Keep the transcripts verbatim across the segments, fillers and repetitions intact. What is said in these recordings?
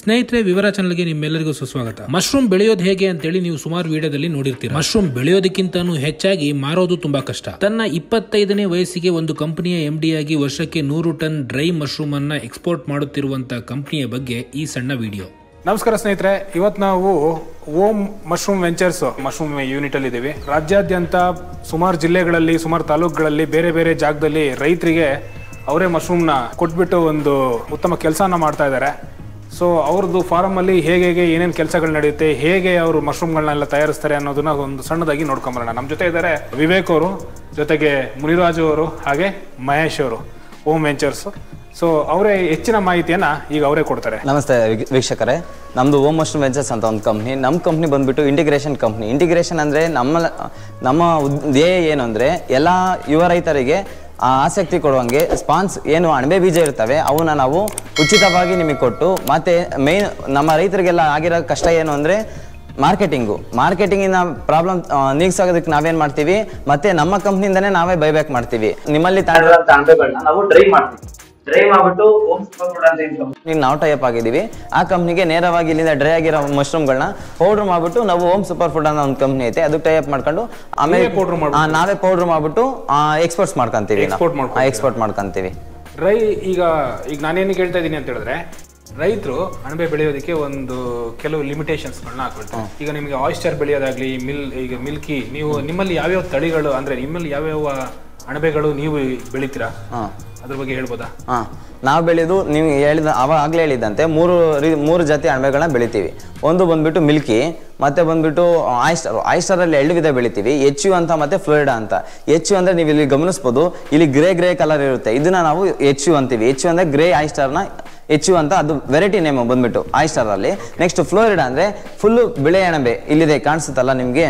ಸ್ನೇಹಿತರೆ, ವಿವರ ಚಾನಲ್ಗೆ ನಿಮ್ಮೆಲ್ಲರಿಗೂ ಸುಸ್ವಾಗತ. ಮಶ್ರೂಮ್ ಬೆಳೆಯೋದು ಹೇಗೆ ಅಂತೇಳಿ ನೀವು ಸುಮಾರು ವಿಡಿಯೋದಲ್ಲಿ ನೋಡಿರ್ತೀರಿ. ಮಶ್ರೂಮ್ ಬೆಳೆಯೋದಕ್ಕಿಂತನೂ ಹೆಚ್ಚಾಗಿ ಮಾರೋದು ತುಂಬಾ ಕಷ್ಟ. ತನ್ನ ಇಪ್ಪತ್ತೈದನೇ ವಯಸ್ಸಿಗೆ ಒಂದು ಕಂಪನಿಯ ಎಂ ಡಿ ಆಗಿ ವರ್ಷಕ್ಕೆ ನೂರು ಟನ್ ಡ್ರೈ ಮಶ್ರೂಮ್ ಅನ್ನ ಎಕ್ಸ್ಪೋರ್ಟ್ ಮಾಡುತ್ತಿರುವಂತಹ ಕಂಪನಿಯ ಬಗ್ಗೆ ಈ ಸಣ್ಣ ವಿಡಿಯೋ. ನಮಸ್ಕಾರ ಸ್ನೇಹಿತರೆ, ಇವತ್ತು ನಾವು Om mushroom ventures mushroom unit ಅಲ್ಲಿ ಇದ್ದೀವಿ. ರಾಜ್ಯಾದ್ಯಂತ ಸುಮಾರು ಜಿಲ್ಲೆಗಳಲ್ಲಿ, ಸುಮಾರು ತಾಲೂಕುಗಳಲ್ಲಿ, ಬೇರೆ ಬೇರೆ ಜಾಗದಲ್ಲಿ ರೈತರಿಗೆ ಅವರೇ ಮಶ್ರೂಮ್ನ ಕೊಟ್ಬಿಟ್ಟು ಒಂದು ಉತ್ತಮ ಕೆಲಸನ ಮಾಡ್ತಾ ಇದ್ದಾರೆ. ಸೊ ಅವ್ರದ್ದು ಫಾರಮ್ ಅಲ್ಲಿ ಹೇಗೆ ಹೇಗೆ ಏನೇನು ಕೆಲಸಗಳು ನಡೆಯುತ್ತೆ, ಹೇಗೆ ಅವರು ಮಶ್ರೂಮ್ಗಳನ್ನೆಲ್ಲ ತಯಾರಿಸ್ತಾರೆ ಅನ್ನೋದನ್ನ ಒಂದು ಸಣ್ಣದಾಗಿ ನೋಡ್ಕೊಂಬರೋಣ. ನಮ್ಮ ಜೊತೆ ಇದ್ದಾರೆ ವಿವೇಕ್ ಅವರು, ಜೊತೆಗೆ ಮುನಿರಾಜು ಅವರು, ಹಾಗೆ ಮಹೇಶ್ ಅವರು, ಓಂ ವೆಂಚರ್ಸ್. ಸೊ ಅವರೇ ಹೆಚ್ಚಿನ ಮಾಹಿತಿಯನ್ನ ಈಗ ಅವರೇ ಕೊಡ್ತಾರೆ. ನಮಸ್ತೆ ವೀಕ್ಷಕರೇ, ನಮ್ದು ಓಂ ಮಶ್ರೂಮ್ ವೆಂಚರ್ಸ್ ಅಂತ ಒಂದು ಕಂಪ್ನಿ. ನಮ್ಮ ಕಂಪ್ನಿ ಬಂದ್ಬಿಟ್ಟು ಇಂಟಿಗ್ರೇಷನ್ ಕಂಪ್ನಿ. ಇಂಟಿಗ್ರೇಷನ್ ಅಂದರೆ ನಮ್ಮ ನಮ್ಮ ಧ್ಯೇಯ ಏನು ಅಂದರೆ ಎಲ್ಲ ಯುವ ರೈತರಿಗೆ ಆಸಕ್ತಿ ಕೊಡುವಂಗೆ ಸ್ಪಾನ್ಸ್ ಏನು ಅಣಬೆ ಬೀಜ ಇರ್ತವೆ ಅವನ್ನ ನಾವು ಉಚಿತವಾಗಿ ನಿಮಗೆ ಕೊಟ್ಟು, ಮತ್ತು ಮೇನ್ ನಮ್ಮ ರೈತರಿಗೆಲ್ಲ ಆಗಿರೋ ಕಷ್ಟ ಏನು ಅಂದರೆ ಮಾರ್ಕೆಟಿಂಗು ಮಾರ್ಕೆಟಿಂಗಿನ ಪ್ರಾಬ್ಲಮ್ ನೀಗಿಸೋದಕ್ಕೆ ನಾವೇನು ಮಾಡ್ತೀವಿ, ಮತ್ತೆ ನಮ್ಮ ಕಂಪ್ನಿಯಿಂದನೇ ನಾವೇ ಬೈಬ್ಯಾಕ್ ಮಾಡ್ತೀವಿ. ನಿಮ್ಮಲ್ಲಿ ತಾಂಡಿರೋಂಥ ಅಣಬೆಗಳನ್ನ ನಾವು ಡ್ರೈ ಮಾಡ್ತೀವಿ. ಡ್ರೈ ಮಾಡ್ಬಿಟ್ಟು ಓಂ ಸೂಪರ್ ಫುಡ್ ಅಂತ ಕಂಪ್ನಿ ನಾವು ಟೈಪ್ ಆಗಿದ್ದೀವಿ. ಆ ಕಂಪ್ನಿಗೆ ನೇರವಾಗಿ ಇಲ್ಲಿಂದ ಡ್ರೈ ಆಗಿರೋ ಮಶ್ರೂಮ್ಗಳನ್ನ ಪೌಡರ್ ಮಾಡ್ಬಿಟ್ಟು ನಾವು ಓಂ ಸೂಪರ್ ಫುಡ್ ಅನ್ನೋ ಒಂದು ಕಂಪ್ನಿ ಐತೆ, ಅದಕ್ಕೆ ಟೈಪ್ ಮಾಡ್ಕೊಂಡು ಆಮೇಲೆ ನಾವೇ ಪೌಡರ್ ಮಾಡ್ಬಿಟ್ಟು ಎಕ್ಸ್ಪೋರ್ಟ್ಸ್ ಮಾಡ್ಕೊಂತೀವಿ. ಎಕ್ಸ್ಪೋರ್ಟ್ ಮಾಡ್ಕೊಂತೀವಿ. ರೈ ಈಗ ಈಗ ನಾನೇನು ಕೇಳ್ತಾ ಇದ್ದೀನಿ ಅಂತ ಹೇಳಿದ್ರೆ, ರೈತರು ಅಣಬೆ ಬೆಳೆಯೋದಕ್ಕೆ ಒಂದು ಕೆಲವು ಲಿಮಿಟೇಷನ್ಸ್ಗಳನ್ನ ಹಾಕೊಳ್ತಾರೆ. ಈಗ ನಿಮಗೆ ಆಯಿಸ್ಟರ್ ಬೆಳೆಯೋದಾಗ್ಲಿ, ಮಿಲ್ ಈಗ ಮಿಲ್ಕಿ, ನೀವು ನಿಮ್ಮಲ್ಲಿ ಯಾವ್ಯಾವ ತಳಿಗಳು ಅಂದ್ರೆ ನಿಮ್ಮಲ್ಲಿ ಯಾವ್ಯಾವ ಅಣಬೆಗಳು ನೀವು ಬೆಳಿತೀರಾ, ಅದ್ರ ಬಗ್ಗೆ ಹೇಳ್ಬೋದಾ? ಹಾ, ನಾವು ಬೆಳೆಯೋದು ನೀವು ಹೇಳಿದ ಅವಾಗಲೇ ಹೇಳಿದಂತೆ ಮೂರು ಮೂರು ಜಾತಿ ಅಣಬೆಗಳನ್ನ ಬೆಳಿತೀವಿ. ಒಂದು ಬಂದ್ಬಿಟ್ಟು ಮಿಲ್ಕಿ, ಮತ್ತೆ ಬಂದ್ಬಿಟ್ಟು ಆಯಿಸ್ಟರ್. ಆಯಿಸ್ಟರಲ್ಲಿ ಎರಡು ವಿಧ ಬೆಳಿತೀವಿ, ಎಚ್ ಯು ಅಂತ ಮತ್ತೆ ಫ್ಲೋರಿಡಾ ಅಂತ. ಎಚ್ ಯು ಅಂದ್ರೆ ನೀವು ಇಲ್ಲಿ ಗಮನಿಸ್ಬೋದು, ಇಲ್ಲಿ ಗ್ರೇ ಗ್ರೇ ಕಲರ್ ಇರುತ್ತೆ, ಇದನ್ನ ನಾವು ಎಚ್ ಯು ಅಂತೀವಿ. ಎಚ್ ಯು ಅಂದ್ರೆ ಗ್ರೇ ಆಯಿಸ್ಟರ್ನ ಎಚ್ ಯು ಅಂತ, ಅದು ವೆರೈಟಿ ನೇಮ್ ಬಂದ್ಬಿಟ್ಟು ಆಯಿಸ್ಟರ್ ಅಲ್ಲಿ. ನೆಕ್ಸ್ಟ್ ಫ್ಲೋರಿಡಾ ಅಂದ್ರೆ ಫುಲ್ಲು ಬಿಳೆ ಅಣಬೆ, ಇಲ್ಲಿದೆ ಕಾಣಿಸುತ್ತಲ್ಲ ನಿಮ್ಗೆ,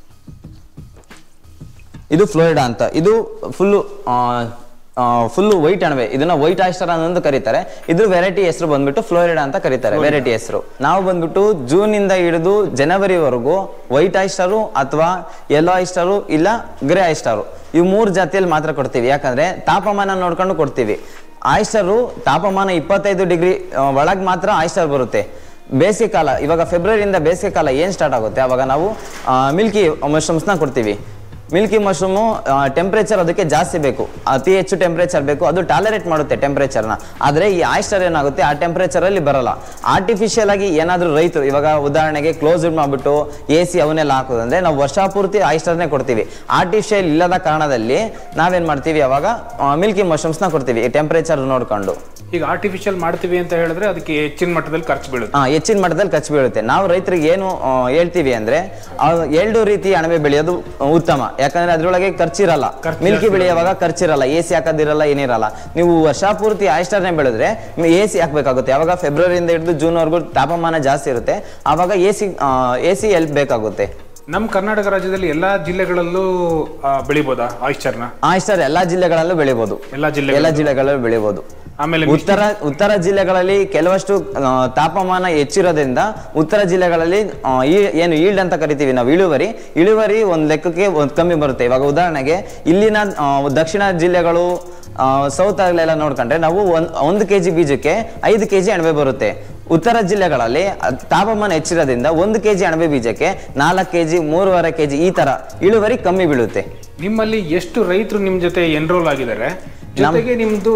ಇದು ಫ್ಲೋರಿಡಾ ಅಂತ. ಇದು ಫುಲ್ಲು ಫುಲ್ಲು ವೈಟ್ ಅಣಬೆ, ಇದನ್ನ ವೈಟ್ ಆಯಿಸ್ಟರ್ ಅನ್ನೊಂದು ಕರೀತಾರೆ. ಇದ್ರ ವೆರೈಟಿ ಹೆಸರು ಬಂದ್ಬಿಟ್ಟು ಫ್ಲೋರಿಡಾ ಅಂತ ಕರೀತಾರೆ, ವೆರೈಟಿ ಹೆಸರು. ನಾವು ಬಂದ್ಬಿಟ್ಟು ಜೂನ್ ಇಂದ ಹಿಡಿದು ಜನವರಿವರೆಗೂ ವೈಟ್ ಆಯಿಸ್ಟರು ಅಥವಾ ಯೆಲ್ಲೋ ಆಯಿಸ್ಟರು ಇಲ್ಲ ಗ್ರೇ ಆಯಿಸ್ಟರು, ಇವು ಮೂರು ಜಾತಿಯಲ್ಲಿ ಮಾತ್ರ ಕೊಡ್ತೀವಿ. ಯಾಕಂದ್ರೆ ತಾಪಮಾನ ನೋಡ್ಕೊಂಡು ಕೊಡ್ತೀವಿ. ಆಯಿಸ್ಟರು ತಾಪಮಾನ ಇಪ್ಪತ್ತೈದು ಡಿಗ್ರಿ ಒಳಗೆ ಮಾತ್ರ ಆಯಿಸ್ಟರ್ ಬರುತ್ತೆ. ಬೇಸಿಗೆ ಕಾಲ, ಇವಾಗ ಫೆಬ್ರವರಿಯಿಂದ ಬೇಸಿಗೆ ಕಾಲ ಏನು ಸ್ಟಾರ್ಟ್ ಆಗುತ್ತೆ ಅವಾಗ ನಾವು ಮಿಲ್ಕಿ ಮಶ್ರೂಮ್ಸ್ನ ಕೊಡ್ತೀವಿ. ಮಿಲ್ಕಿ ಮಶ್ರೂಮು ಟೆಂಪ್ರೇಚರ್ ಅದಕ್ಕೆ ಜಾಸ್ತಿ ಬೇಕು, ಅತಿ ಹೆಚ್ಚು ಟೆಂಪ್ರೇಚರ್ ಬೇಕು, ಅದು ಟಾಲರೇಟ್ ಮಾಡುತ್ತೆ ಟೆಂಪ್ರೇಚರ್ನ. ಆದರೆ ಈ ಆಯಿಸ್ಟರ್ ಏನಾಗುತ್ತೆ ಆ ಟೆಂಪ್ರೇಚರಲ್ಲಿ ಬರಲ್ಲ. ಆರ್ಟಿಫಿಷಿಯಲ್ ಆಗಿ ಏನಾದರೂ ರೈತರು ಇವಾಗ ಉದಾಹರಣೆಗೆ ಕ್ಲೋಸ್ ಮಾಡಿಬಿಟ್ಟು ಎ ಸಿ ಅವನ್ನೆಲ್ಲ ಹಾಕೋದಂದ್ರೆ ನಾವು ವರ್ಷ ಪೂರ್ತಿ ಆಯಿಸ್ಟರ್ನೇ ಕೊಡ್ತೀವಿ. ಆರ್ಟಿಫಿಷಿಯಲ್ ಇಲ್ಲದ ಕಾರಣದಲ್ಲಿ ನಾವೇನು ಮಾಡ್ತೀವಿ, ಅವಾಗ ಮಿಲ್ಕಿ ಮಶ್ರೂಮ್ಸ್ನ ಕೊಡ್ತೀವಿ ಟೆಂಪ್ರೇಚರ್ ನೋಡ್ಕೊಂಡು. ಈಗ ಆರ್ಟಿಫಿಷಿಯಲ್ ಮಾಡ್ತೀವಿ ಅಂತ ಹೇಳಿದ್ರೆ ಅದಕ್ಕೆ ಹೆಚ್ಚಿನ ಮಟ್ಟದಲ್ಲಿ ಖರ್ಚು ಬೀಳುತ್ತೆ. ಹಾ, ಹೆಚ್ಚಿನ ಮಟ್ಟದಲ್ಲಿ ಖರ್ಚು ಬೀಳುತ್ತೆ. ನಾವು ರೈತರಿಗೆ ಏನು ಹೇಳ್ತೀವಿ ಅಂದ್ರೆ ಎರಡು ರೀತಿ ಅಣಬೆ ಬೆಳೆಯೋದು ಉತ್ತಮ. ಯಾಕಂದ್ರೆ ಅದ್ರೊಳಗೆ ಖರ್ಚಿರಲ್ಲ. ಮಿಲ್ಕಿ ಬೆಳೆಯುವಾಗ ಖರ್ಚಿರಲ್ಲ, ಎ ಸಿ ಹಾಕೋದಿರಲ್ಲ, ಏನಿರಲ್ಲ. ನೀವು ವರ್ಷ ಪೂರ್ತಿ ಆಯಿಸ್ಟರ್ನೇ ಬೆಳೆದ್ರೆ ಎ ಸಿ ಹಾಕ್ಬೇಕಾಗುತ್ತೆ. ಯಾವಾಗ ಫೆಬ್ರವರಿಯಿಂದ ಹಿಡಿದು ಜೂನ್ ವರೆಗೂ ತಾಪಮಾನ ಜಾಸ್ತಿ ಇರುತ್ತೆ, ಆವಾಗ A C A C help ಬೇಕಾಗುತ್ತೆ. ನಮ್ಮ ಕರ್ನಾಟಕ ರಾಜ್ಯದಲ್ಲಿ ಎಲ್ಲಾ ಜಿಲ್ಲೆಗಳಲ್ಲೂ ಬೆಳಿಬೋದಾ ಆಯಿಸ್ಟರ್ನ? ಆಯಿಸ್ಟರ್ ಎಲ್ಲಾ ಜಿಲ್ಲೆಗಳಲ್ಲೂ ಬೆಳಿಬಹುದು, ಎಲ್ಲಾ ಜಿಲ್ಲೆ ಎಲ್ಲಾ ಜಿಲ್ಲೆಗಳಲ್ಲೂ ಬೆಳಿಬಹುದು. ಆಮೇಲೆ ಉತ್ತರ ಉತ್ತರ ಜಿಲ್ಲೆಗಳಲ್ಲಿ ಕೆಲವಷ್ಟು ತಾಪಮಾನ ಹೆಚ್ಚಿರೋದ್ರಿಂದ ಉತ್ತರ ಜಿಲ್ಲೆಗಳಲ್ಲಿ ಏನು ಈಲ್ಡ್ ಅಂತ ಕರಿತೀವಿ ನಾವು, ಇಳುವರಿ ಇಳುವರಿ ಒಂದು ಲೆಕ್ಕಕ್ಕೆ ಒಂದು ಕಮ್ಮಿ ಬರುತ್ತೆ. ಇವಾಗ ಉದಾಹರಣೆಗೆ ಇಲ್ಲಿನ ದಕ್ಷಿಣ ಜಿಲ್ಲೆಗಳು, ಸೌತ್ ಆಗಲೆಲ್ಲ ನೋಡ್ಕೊಂಡ್ರೆ ನಾವು ಒಂದ್ ಒಂದು ಕೆ ಜಿ ಬೀಜಕ್ಕೆ ಐದು ಕೆ ಜಿ ಅಣಬೆ ಬರುತ್ತೆ. ಉತ್ತರ ಜಿಲ್ಲೆಗಳಲ್ಲಿ ತಾಪಮಾನ ಹೆಚ್ಚಿರೋದ್ರಿಂದ ಒಂದು ಕೆ ಜಿ ಅಣಬೆ ಬೀಜಕ್ಕೆ ನಾಲ್ಕು ಕೆ ಜಿ ಮೂರುವರೆ ಕೆ ಜಿ ಈ ತರ ಇಳುವರಿ ಕಮ್ಮಿ ಬೀಳುತ್ತೆ. ನಿಮ್ಮಲ್ಲಿ ಎಷ್ಟು ರೈತರು ನಿಮ್ ಜೊತೆ ಎನ್ರೋಲ್ ಆಗಿದ್ದಾರೆ? ಜೊತೆಗೆ ನಿಮ್ದು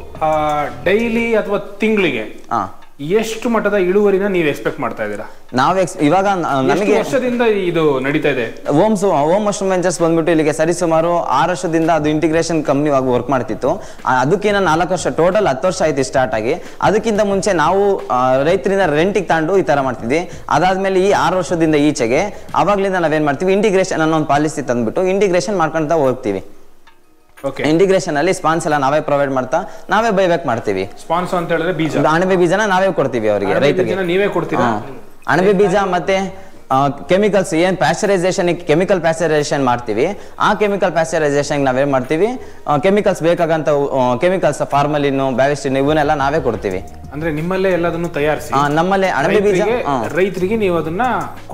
ಡೈಲಿ ಅಥವಾ ತಿಂಗಳಿಗೆ ಎಷ್ಟು ಮಟ್ಟದ ಇಳುವರಿನ ನೀವು ಎಕ್ಸ್ಪೆಕ್ಟ್ ಮಾಡ್ತಾ ಇದ್ದೀರಾ? ನಾವು ಇವಾಗ ನಮಗೆ ವರ್ಷದಿಂದ ಇದು ನಡೀತಾ ಇದೆ. ಓಂ ಓಂ ಮಶ್ರೂಮ್ ವೆಂಚರ್ಸ್ ಬಂದ್ಬಿಟ್ಟು ಇಲ್ಲಿಗೆ ಸರಿ ಸುಮಾರು ಆರು ವರ್ಷದಿಂದ ಅದು ಇಂಟಿಗ್ರೇಷನ್ ಕಂಪ್ನಿ ಆಗಿ ವರ್ಕ್ ಮಾಡ್ತಿತ್ತು. ಅದಕ್ಕಿಂತ ನಾಲ್ಕು ವರ್ಷ, ಟೋಟಲ್ ಹತ್ತು ವರ್ಷ ಆಯ್ತು ಸ್ಟಾರ್ಟ್ ಆಗಿ. ಅದಕ್ಕಿಂತ ಮುಂಚೆ ನಾವು ರೈತರಿಂದ ರೆಂಟಿಗೆ ತಗೊಂಡು ಈ ತರ ಮಾಡ್ತಿದ್ವಿ. ಅದಾದ್ಮೇಲೆ ಈ ಆರು ವರ್ಷದಿಂದ ಈಚೆಗೆ ಅವಾಗ್ಲಿಂದ ನಾವೇನ್ ಮಾಡ್ತೀವಿ, ಇಂಟಿಗ್ರೇಷನ್ ಅನ್ನೋ ಒಂದು ಪಾಲಿಸಿ ತಂದ್ಬಿಟ್ಟು ಇಂಟಿಗ್ರೇಷನ್ ಮಾಡ್ಕೊಂತ ಹೋಗ್ತೀವಿ. ಇಂಟಿಗ್ರೇಷನ್ ಅಲ್ಲಿ ಸ್ಪಾನ್ಸ್ ಎಲ್ಲ ನಾವೇ ಪ್ರೊವೈಡ್ ಮಾಡ್ತಾ ನಾವೇ ಬೈಬ್ಯಾಕ್ ಮಾಡ್ತೀವಿ. ಸ್ಪಾನ್ಸ್ ಅಂತ ಹೇಳಿದ್ರೆ ಬೀಜ, ಅಣಬೆ ಬೀಜನ ನಾವೇ ಕೊಡ್ತೀವಿ ಅವರಿಗೆ, ರೈತರಿಗೆ ನೀವೇ ಕೊಡ್ತೀರಾ? ಅಣಬೆ ಬೀಜ ಮತ್ತೆ ಕೆಮಿಕಲ್ಸ್ ಏನ್ ಪ್ಯಾಸ್ಚರೈಸೇಷನ್ ಕೆಮಿಕಲ್ ಪ್ಯಾಸ್ಚರೈಸೇಷನ್ ಮಾಡ್ತೀವಿ, ಆ ಕೆಮಿಕಲ್ ಪ್ಯಾಸ್ಚರೈಸೇಷನ್ ನಾವೇನ್ ಮಾಡ್ತೀವಿ, ಕೆಮಿಕಲ್ಸ್ ಬೇಕಾಗಂತ ಕೆಮಿಕಲ್ಸ್ ಫಾರ್ಮಲಿನ್ ಬ್ಯಾವಿಸ್ಟಿನ್ ಇವನ್ನೆಲ್ಲ ನಾವೇ ಕೊಡ್ತೀವಿ. ಅಂದ್ರೆ ನಿಮ್ಮಲ್ಲೇ ಎಲ್ಲದನ್ನು ತಯಾರಿಸಿ ನಮ್ಮಲ್ಲೇ ಅಣಬೆ ಬೀಜ ರೈತರಿಗೆ ನೀವು ಅದನ್ನ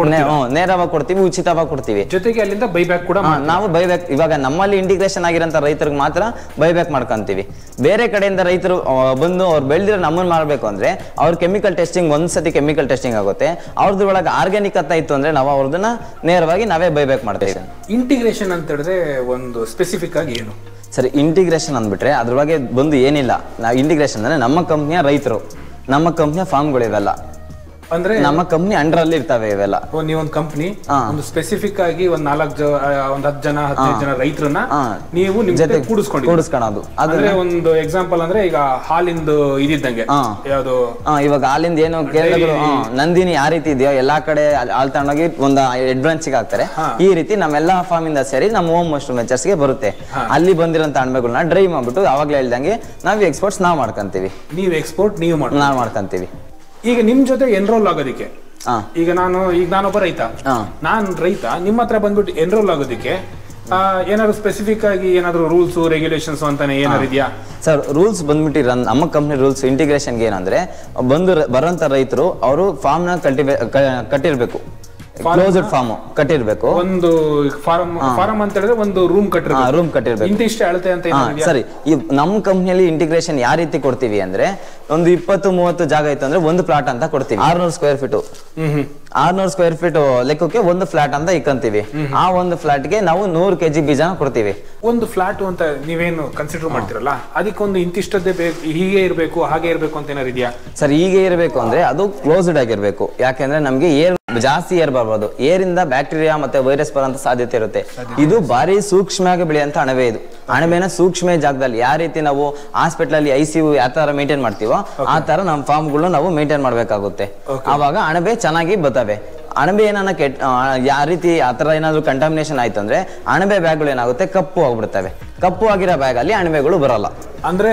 ನೇರವಾಗಿ ಕೊಡ್ತೀವಿ, ಉಚಿತವಾಗಿ ಕೊಡ್ತೀವಿ. ಜೊತೆಗೆ ಅಲ್ಲಿಂದ ಬೈಬ್ಯಾಕ್ ಕೂಡ ನಾವು ಬೈಬ್ಯಾಕ್ ಇವಾಗ ನಮ್ಮಲ್ಲಿ ಇಂಟಿಗ್ರೇಷನ್ ಆಗಿರೋಂಥ ರೈತರಿಗೆ ಮಾತ್ರ ಬೈಬ್ಯಾಕ್ ಮಾಡ್ಕೊಂತೀವಿ. ಬೇರೆ ಕಡೆಯಿಂದ ರೈತರು ಬಂದು ಅವ್ರು ಬೆಳೆದಿರೋ ನಮ್ಮನ್ನ ಮಾಡಬೇಕು ಅಂದ್ರೆ ಅವ್ರ ಕೆಮಿಕಲ್ ಟೆಸ್ಟಿಂಗ್ ಒಂದ್ಸತಿ ಕೆಮಿಕಲ್ ಟೆಸ್ಟಿಂಗ್ ಆಗುತ್ತೆ. ಅವ್ರದ್ದು ಒಳಗೆ ಆರ್ಗ್ಯಾನಿಕ್ ಅಂತ ಇತ್ತು ಅಂದ್ರೆ ನಾವು ಅವ್ರದನ್ನ ನೇರವಾಗಿ ನಾವೇ ಬೈಬ್ಯಾಕ್ ಮಾಡ್ತೀವಿ. ಇಂಟಿಗ್ರೇಷನ್ ಅಂತ ಹೇಳಿದ್ರೆ ಒಂದು ಸ್ಪೆಸಿಫಿಕ್ ಆಗಿ ಏನು ಸರಿ? ಇಂಟಿಗ್ರೇಷನ್ ಅಂದ್ಬಿಟ್ರೆ ಅದ್ರೊಳಗೆ ಬಂದು ಏನಿಲ್ಲ. ನಾವು ಇಂಟಿಗ್ರೇಷನ್ ಅಂದ್ರೆ ನಮ್ಮ ಕಂಪ್ನಿಯ ರೈತರು, ನಮ್ಮ ಕಂಪ್ನಿಯ ಫಾರ್ಮ್ಗಳು ಇವೆಲ್ಲ ಅಂದ್ರೆ ನಮ್ಮ ಕಂಪ್ನಿ ಅಂಡರ್ ಅಲ್ಲಿ ಇರ್ತವೆ ಇವೆಲ್ಲ. ನೀವೊಂದು ಕಂಪ್ನಿ ಒಂದು ಸ್ಪೆಸಿಫಿಕ್ ಆಗಿ ಒಂದ್ ನಾಲ್ಕು ಒಂದ್ ಹತ್ತು ಜನ ಹದಿನೈದು ಜನ ರೈತರನ್ನ ನೀವು ನಿಮ್ ಜೊತೆ ಕೂಡಿಸ್ಕೊಂಡು ಕೂಡಿಸ್ಕೊಳ್ಳೋದು. ಅಂದ್ರೆ ಒಂದು ಎಕ್ಸಾಂಪಲ್ ಅಂದ್ರೆ ಈಗ ಹಾಲಿಂದು ಇದಿದ್ದಂಗೆ ಯಾವ್ದು ಇವಾಗ ಹಾಲಿಂದ ಏನು ಕೇಂದ್ರಗಳು ನಂದಿನಿ ಯಾವ ರೀತಿ ಇದೆಯೋ ಎಲ್ಲಾ ಕಡೆ ಹಾಲ್ ತಗೊಂಡೋಗಿ ಒಂದು ಹೆಡ್ ಬ್ರಾಂಚ್ ಗೆ ಹಾಕ್ತಾರೆ. ಈ ರೀತಿ ನಮ್ಮೆಲ್ಲಾ ಫಾರ್ಮ್ ಇಂದ ಸೇರಿ ನಮ್ಮ ಹೋಮ್ ಮಶ್ರೂಮ್ ವೆಂಚರ್ಸ್ ಗೆ ಬರುತ್ತೆ. ಅಲ್ಲಿ ಬಂದಿರೋಂತ ಅಣಬೆಗಳನ್ನ ಡ್ರೈ ಮಾಡ್ಬಿಟ್ಟು ಅವಾಗ್ಲೇ ಹೇಳ್ದಂಗೆ ನಾವು ಎಕ್ಸ್ಪೋರ್ಟ್ಸ್ ನಾವ್ ಮಾಡ್ಕೊಂತೀವಿ. ನೀವು ಎಕ್ಸ್ಪೋರ್ಟ್ ನೀವು ನಾವ್ ಮಾಡ್ಕೊಂತೀವಿ. ಈಗ ನಿಮ್ ಜೊತೆ ಎನ್ರೋಲ್ ಆಗೋದಿಕ್ಕೆ ಈಗ ನಾನು ಈಗ ನಾನೊಬ್ಬ ರೈತ, ನಾನ್ ರೈತ ನಿಮ್ಮ ಹತ್ರ ಬಂದ್ಬಿಟ್ಟು ಎನ್ರೋಲ್ ಆಗೋದಿಕ್ಕೆ ಏನಾದ್ರು ಸ್ಪೆಸಿಫಿಕ್ ಆಗಿ ಏನಾದ್ರು ರೂಲ್ಸ್ ರೆಗ್ಯುಲೇಷನ್ಸ್ ಅಂತಾನೆ ಏನಾದ್ರು ಇದೆಯಾ ಸರ್? ರೂಲ್ಸ್ ಬಂದ್ಬಿಟ್ಟಿರ ನಮ್ಮ ಕಂಪ್ನಿ ರೂಲ್ಸ್ ಇಂಟಿಗ್ರೇಷನ್ಗೆ ಏನಂದ್ರೆ ಬಂದು ಬರೋಂತ ರೈತರು ಅವರು ಫಾರ್ಮ್ ನ ಕಲ್ಟಿವೇ ಕಟ್ಟಿರ್ಬೇಕು, ಕ್ಲೋಸ್ಡ್ ಫಾರ್ಮ್ ಕಟ್ಟಿರ್ಬೇಕು. ಒಂದು ಫಾರ್ಮ್ ಫಾರ್ಮ್ ಅಂತ ಹೇಳಿದ್ರೆ ಒಂದು ರೂಮ್ ಕಟ್ಟಿರ್ಬೇಕು, ರೂಮ್ ಕಟ್ಟಿರ್ಬೇಕು. ಇಂತಿಷ್ಟೇ ಅಳತೆ ಅಂತ ಸರಿ. ಈ ನಮ್ಮ ಕಂಪ್ನಿಯಲ್ಲಿ ಇಂಟಿಗ್ರೇಷನ್ ಯಾವ ರೀತಿ ಕೊಡ್ತೀವಿ ಅಂದ್ರೆ ಒಂದು ಇಪ್ಪತ್ತು ಮೂವತ್ತು ಜಾಗ ಇತ್ತು ಅಂದ್ರೆ ಒಂದು ಫ್ಲಾಟ್ ಅಂತ ಕೊಡ್ತೀವಿ. ಆರ್ನೂರು ಸ್ಕ್ವೇರ್ ಫೀಟ್ ಆರ್ನೂರು ಸ್ಕ್ವೇರ್ ಫೀಟ್ ಲೆಕ್ಕಕ್ಕೆ ಒಂದು ಫ್ಲಾಟ್ ಅಂತ ಇಕ್ಕಂತೀವಿ. ಆ ಒಂದು ಫ್ಲಾಟ್ಗೆ ನಾವು ನೂರು ಕೆಜಿ ಬೀಜ ಕೊಡ್ತೀವಿ. ಒಂದು ಫ್ಲಾಟ್ ಅಂತ ನೀವೇನು ಕನ್ಸಿಡರ್ ಮಾಡ್ತಿರಲ್ಲ ಅದಕ್ಕೊಂದು ಇಂತಿಷ್ಟದ್ದೇ ಬೇಕು, ಹೀಗೆ ಇರಬೇಕು ಹಾಗೆ ಇರಬೇಕು ಅಂತ ಏನಾರು ಇದೆಯಾ ಸರ್? ಹೀಗೆ ಇರಬೇಕು ಅಂದ್ರೆ ಅದು ಕ್ಲೋಸ್ಡ್ ಆಗಿರ್ಬೇಕು. ಯಾಕೆಂದ್ರೆ ನಮ್ಗೆ ಏರ್ ಜಾಸ್ತಿ ಏರ್ ಬರ್ಬೋದು. ಏರಿಂದ ಬ್ಯಾಕ್ಟೀರಿಯಾ ಮತ್ತೆ ವೈರಸ್ ಬರೋಂತ ಸಾಧ್ಯತೆ ಇರುತ್ತೆ. ಇದು ಬಾರಿ ಸೂಕ್ಷ್ಮವಾಗಿ ಬೆಳೆಯಂತ ಅಣಬೆ. ಇದು ಅಣಬೆನ ಸೂಕ್ಷ್ಮ ಜಾಗದಲ್ಲಿ ಯಾವ ರೀತಿ ನಾವು ಹಾಸ್ಪಿಟಲ್ ಅಲ್ಲಿ ಐಸಿಯು ಯಾವ ತರ ಮೇಂಟೈನ್ ಮಾಡ್ತೀವೋ ಆ ತರ ನಮ್ಮ ಫಾರ್ಮ್ ಗಳು ನಾವು ಮೇಂಟೈನ್ ಮಾಡ್ಬೇಕಾಗುತ್ತೆ. ಆವಾಗ ಅಣಬೆ ಚೆನ್ನಾಗಿ ಬರ್ತವೆ. ಅಣಬೆ ಏನಾನ ಕೆಟ್ಟ ಯಾವ ರೀತಿ ಆತರ ಏನಾದ್ರು ಕಂಟಾಮಿನೇಷನ್ ಆಯ್ತು ಅಂದ್ರೆ ಅಣಬೆ ಬ್ಯಾಗ್ಗಳು ಏನಾಗುತ್ತೆ, ಕಪ್ಪು ಆಗ್ಬಿಡ್ತವೆ. ಕಪ್ಪು ಆಗಿರೋ ಬ್ಯಾಗ್ ಅಲ್ಲಿ ಅಣಬೆಗಳು ಬರಲ್ಲ. ಅಂದ್ರೆ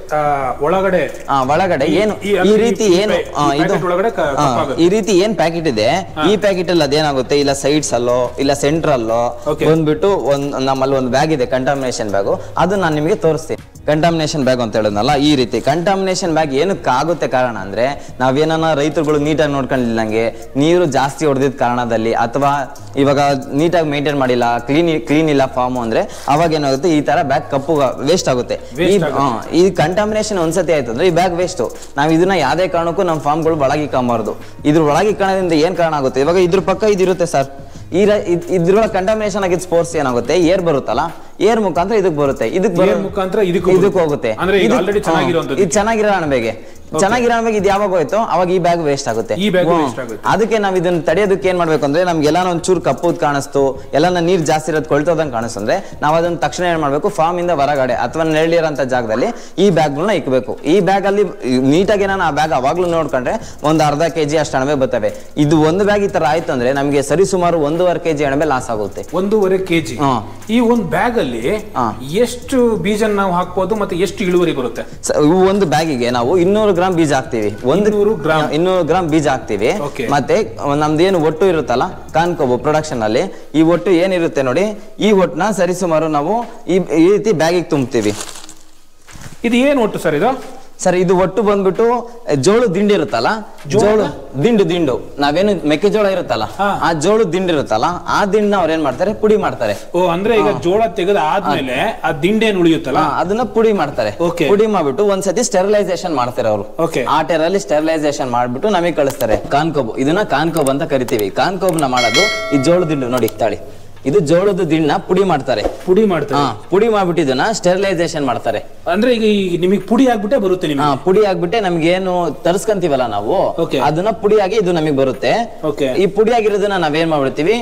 ಒಳಗಡೆ ಒಳಗಡೆ ಏನು ಈ ರೀತಿ ಏನು ಇದು ಈ ರೀತಿ ಏನ್ ಪ್ಯಾಕೆಟ್ ಇದೆ, ಈ ಪ್ಯಾಕೆಟ್ ಅಲ್ಲಿ ಅದೇನಾಗುತ್ತೆ, ಇಲ್ಲ ಸೈಡ್ಸ್ ಅಲ್ಲೋ ಇಲ್ಲ ಸೆಂಟ್ರಲ್ಲೋ ಬಂದ್ಬಿಟ್ಟು ಒಂದ್ ನಮ್ಮಲ್ಲಿ ಒಂದು ಬ್ಯಾಗ್ ಇದೆ ಕಂಟಾಮಿನೇಷನ್ ಬ್ಯಾಗು. ಅದು ನಾನು ನಿಮಗೆ ತೋರಿಸ್ತೀನಿ. ಕಂಟಾಮಿನೇಷನ್ ಬ್ಯಾಗ್ ಅಂತ ಹೇಳಿದ್ನಲ್ಲ, ಈ ರೀತಿ ಕಂಟಾಮಿನೇಷನ್ ಬ್ಯಾಗ್ ಏನಕ್ಕೆ ಆಗುತ್ತೆ ಕಾರಣ ಅಂದ್ರೆ ನಾವೇನ ರೈತರುಗಳು ನೀಟಾಗಿ ನೋಡ್ಕೊಂಡಿಲ್ಲಂಗೆ ನೀರು ಜಾಸ್ತಿ ಹೊಡೆದಿದ್ದ ಕಾರಣದಲ್ಲಿ ಅಥವಾ ಇವಾಗ ನೀಟಾಗಿ ಮೇಂಟೈನ್ ಮಾಡಿಲ್ಲ, ಕ್ಲೀನ್ ಕ್ಲೀನ್ ಇಲ್ಲ ಫಾರ್ಮ್ ಅಂದ್ರೆ ಅವಾಗ ಏನಾಗುತ್ತೆ, ಈ ತರ ಬ್ಯಾಗ್ ಕಪ್ಪು ವೇಸ್ಟ್ ಆಗುತ್ತೆ. ಈ ಕಂಟಾಮಿನೇಷನ್ ಒಂದ್ಸತಿ ಆಯ್ತು ಅಂದ್ರೆ ಈ ಬ್ಯಾಗ್ ವೇಸ್ಟ್. ನಾವ್ ಇದನ್ನ ಯಾವ್ದೇ ಕಾರಣಕ್ಕೂ ನಮ್ಮ ಫಾರ್ಮ್ಗಳು ಒಳಗಿಕ್ಕಬಾರ್ದು. ಇದ್ರ ಒಳಗಿಕ್ಕಣದಿಂದ ಏನ್ ಕಾರಣ ಆಗುತ್ತೆ, ಇವಾಗ ಇದ್ರ ಪಕ್ಕ ಇದಿರುತ್ತೆ ಸರ್, ಈ ಇದ್ರೊಳಗೆ ಕಂಟಾಮಿನೇಷನ್ ಆಗಿದ್ ಸ್ಪೋರ್ಟ್ಸ್ ಏನಾಗುತ್ತೆ, ಏರ್ ಬರುತ್ತಲ್ಲ, ಏರ್ ಮುಖಾಂತರ ಇದಕ್ ಬರುತ್ತೆ, ಇದಕ್ ಮುಖಾಂತರ ಇದಕ್ ಹೋಗುತ್ತೆ. ಇದು ಚೆನ್ನಾಗಿರೋ ಅಣಬೆಗೆ ಚೆನ್ನಾಗಿರೋ ಅಣಬೆಗೆ ಇದು ಯಾವಾಗ ಹೋಯ್ತು ಅವಾಗ ಈ ಬ್ಯಾಗ್ ವೇಸ್ಟ್ ಆಗುತ್ತೆ. ಅದಕ್ಕೆ ನಾವ್ ಇದನ್ನ ತಡೆಯೋದಕ್ಕೆ ಏನ್ ಮಾಡ್ಬೇಕು ಅಂದ್ರೆ ನಮ್ಗೆಲ್ಲ ಒಂಚೂರು ಕಪ್ಪುದ್ ಕಾಣಿಸ್ತು, ಎಲ್ಲ ನೀರ್ ಜಾಸ್ತಿ ಇರೋದು ಕೊಳ್ತೋದಂಗ್ ಕಾಣಿಸ್ತಂದ್ರೆ ನಾವ್ ಅದನ್ನ ತಕ್ಷಣ ಏನ್ ಮಾಡ್ಬೇಕು, ಫಾರ್ಮ್ ಇಂದ ಹೊರಗಡೆ ಅಥವಾ ನೆರಳಿರೋಂತ ಜಾಗದಲ್ಲಿ ಈ ಬ್ಯಾಗ್ಗಳನ್ನ ಇಕ್ಬೇಕು. ಈ ಬ್ಯಾಗ್ ಅಲ್ಲಿ ನೀಟಾಗಿ ನಾನು ಆ ಬ್ಯಾಗ್ ಅವಾಗ್ಲೂ ನೋಡ್ಕೊಂಡ್ರೆ ಒಂದ್ ಅರ್ಧ ಕೆಜಿ ಅಷ್ಟು ಅಣಬೆ ಬರ್ತವೆ. ಇದು ಒಂದು ಬ್ಯಾಗ್ ಈ ತರ ಆಯ್ತು ಅಂದ್ರೆ ನಮ್ಗೆ ಸರಿ ಸುಮಾರು ಒಂದೂವರೆ ಕೆಜಿ ಅಣಬೆ ಲಾಸ್ ಆಗುತ್ತೆ. ಒಂದೂವರೆ ಕೆಜಿ ಈ ಒಂದ್ ಬ್ಯಾಗ್ ಅಲ್ಲಿ ಎಷ್ಟು ಬೀಜ ನಾವು ಹಾಕ್ಬೋದು ಮತ್ತೆ ಎಷ್ಟು ಇಳುವರಿ ಬರುತ್ತೆ? ಒಂದು ಬ್ಯಾಗಿಗೆ ನಾವು ಇನ್ನೂರು ಗ್ರಾಮ್ ಬೀಜ ಹಾಕ್ತಿವಿ. ಒಂದು ಗ್ರಾಮ್ ಇನ್ನೂರು ಗ್ರಾಮ್ ಬೀಜ ಹಾಕ್ತಿವಿ. ಮತ್ತೆ ನಮ್ದೇನು ಒಟ್ಟು ಇರುತ್ತಲ್ಲ ಕಾನ್ಕೋಬು ಪ್ರೊಡಕ್ಷನ್ ಅಲ್ಲಿ, ಈ ಒಟ್ಟು ಏನಿರುತ್ತೆ ನೋಡಿ, ಈ ಒಟ್ಟನ್ನ ಸರಿಸುಮಾರು ನಾವು ಈ ರೀತಿ ಬ್ಯಾಗಿಗೆ ತುಂಬ್ತೀವಿ. ಇದು ಏನು ಒಟ್ಟು ಸರ್? ಇದು ಸರ್ ಇದು ಒಟ್ಟು ಬಂದ್ಬಿಟ್ಟು ಜೋಳು ದಿಂಡು ಇರುತ್ತಲ್ಲ, ಜೋಳು ದಿಂಡು ದಿಂಡು ನಾವೇನು ಮೆಕ್ಕೆಜೋಳ ಇರುತ್ತಲ್ಲ ಆ ಜೋಳು ದಿಂಡು ಇರುತ್ತಲ್ಲ, ಆ ದಿಂಡ್ನ ಅವ್ರ ಏನ್ ಮಾಡ್ತಾರೆ, ಪುಡಿ ಮಾಡ್ತಾರೆ. ಓ ಅಂದ್ರೆ ಈಗ ಜೋಳ ತೆಗೆದ ಆದ್ಮೇಲೆ ಆ ದಿಂಡೇನು ಉಳಿಯುತ್ತಲ್ಲ ಅದನ್ನ ಪುಡಿ ಮಾಡ್ತಾರೆ. ಪುಡಿ ಮಾಡ್ಬಿಟ್ಟು ಒಂದ್ಸತಿ ಸ್ಟೆರಿಲೈಸೇಷನ್ ಮಾಡ್ತಾರೆ ಅವರು. ಆ ಟೆರಲ್ಲಿ ಸ್ಟೆರಿಲೈಸೇಷನ್ ಮಾಡ್ಬಿಟ್ಟು ನಮಗೆ ಕಳಿಸ್ತಾರೆ. ಕಾನ್ಕೋಬ್, ಇದನ್ನ ಕಾನ್ಕೋಬ್ ಅಂತ ಕರಿತೀವಿ. ಕಾನ್ಕೋಬ್ ನ ಮಾಡೋದು ಈ ಜೋಳ ದಿಂಡು ನೋಡಿ ತಾಳಿ, ಇದು ಜೋಳದ ದಿಂಡನ್ನ ಪುಡಿ ಮಾಡ್ತಾರೆ. ಪುಡಿ ಮಾಡ್ತಾರೆ ಪುಡಿ ಮಾಡ್ಬಿಟ್ಟು ಇದನ್ನ ಸ್ಟೆರಿಲೈಸೇಷನ್ ಮಾಡ್ತಾರೆ. ಅಂದ್ರೆ ಈಗ ನಿಮಗೆ ಪುಡಿ ಆಗ್ಬಿಟ್ಟೆ ಬರುತ್ತೆ. ನಿಮಗೆ ಪುಡಿ ಆಗ್ಬಿಟ್ಟೆ ನಮ್ಗೆ ಏನು ತರಿಸ್ಕೊಂತೀವಲ್ಲ ನಾವು ಅದನ್ನ ಪುಡಿಯಾಗಿ ಇದು ನಮಗೆ ಬರುತ್ತೆ. ಈ ಪುಡಿ ಆಗಿರೋದನ್ನ ನಾವೇನ್ ಮಾಡ್ಬಿಡ್ತೀವಿ,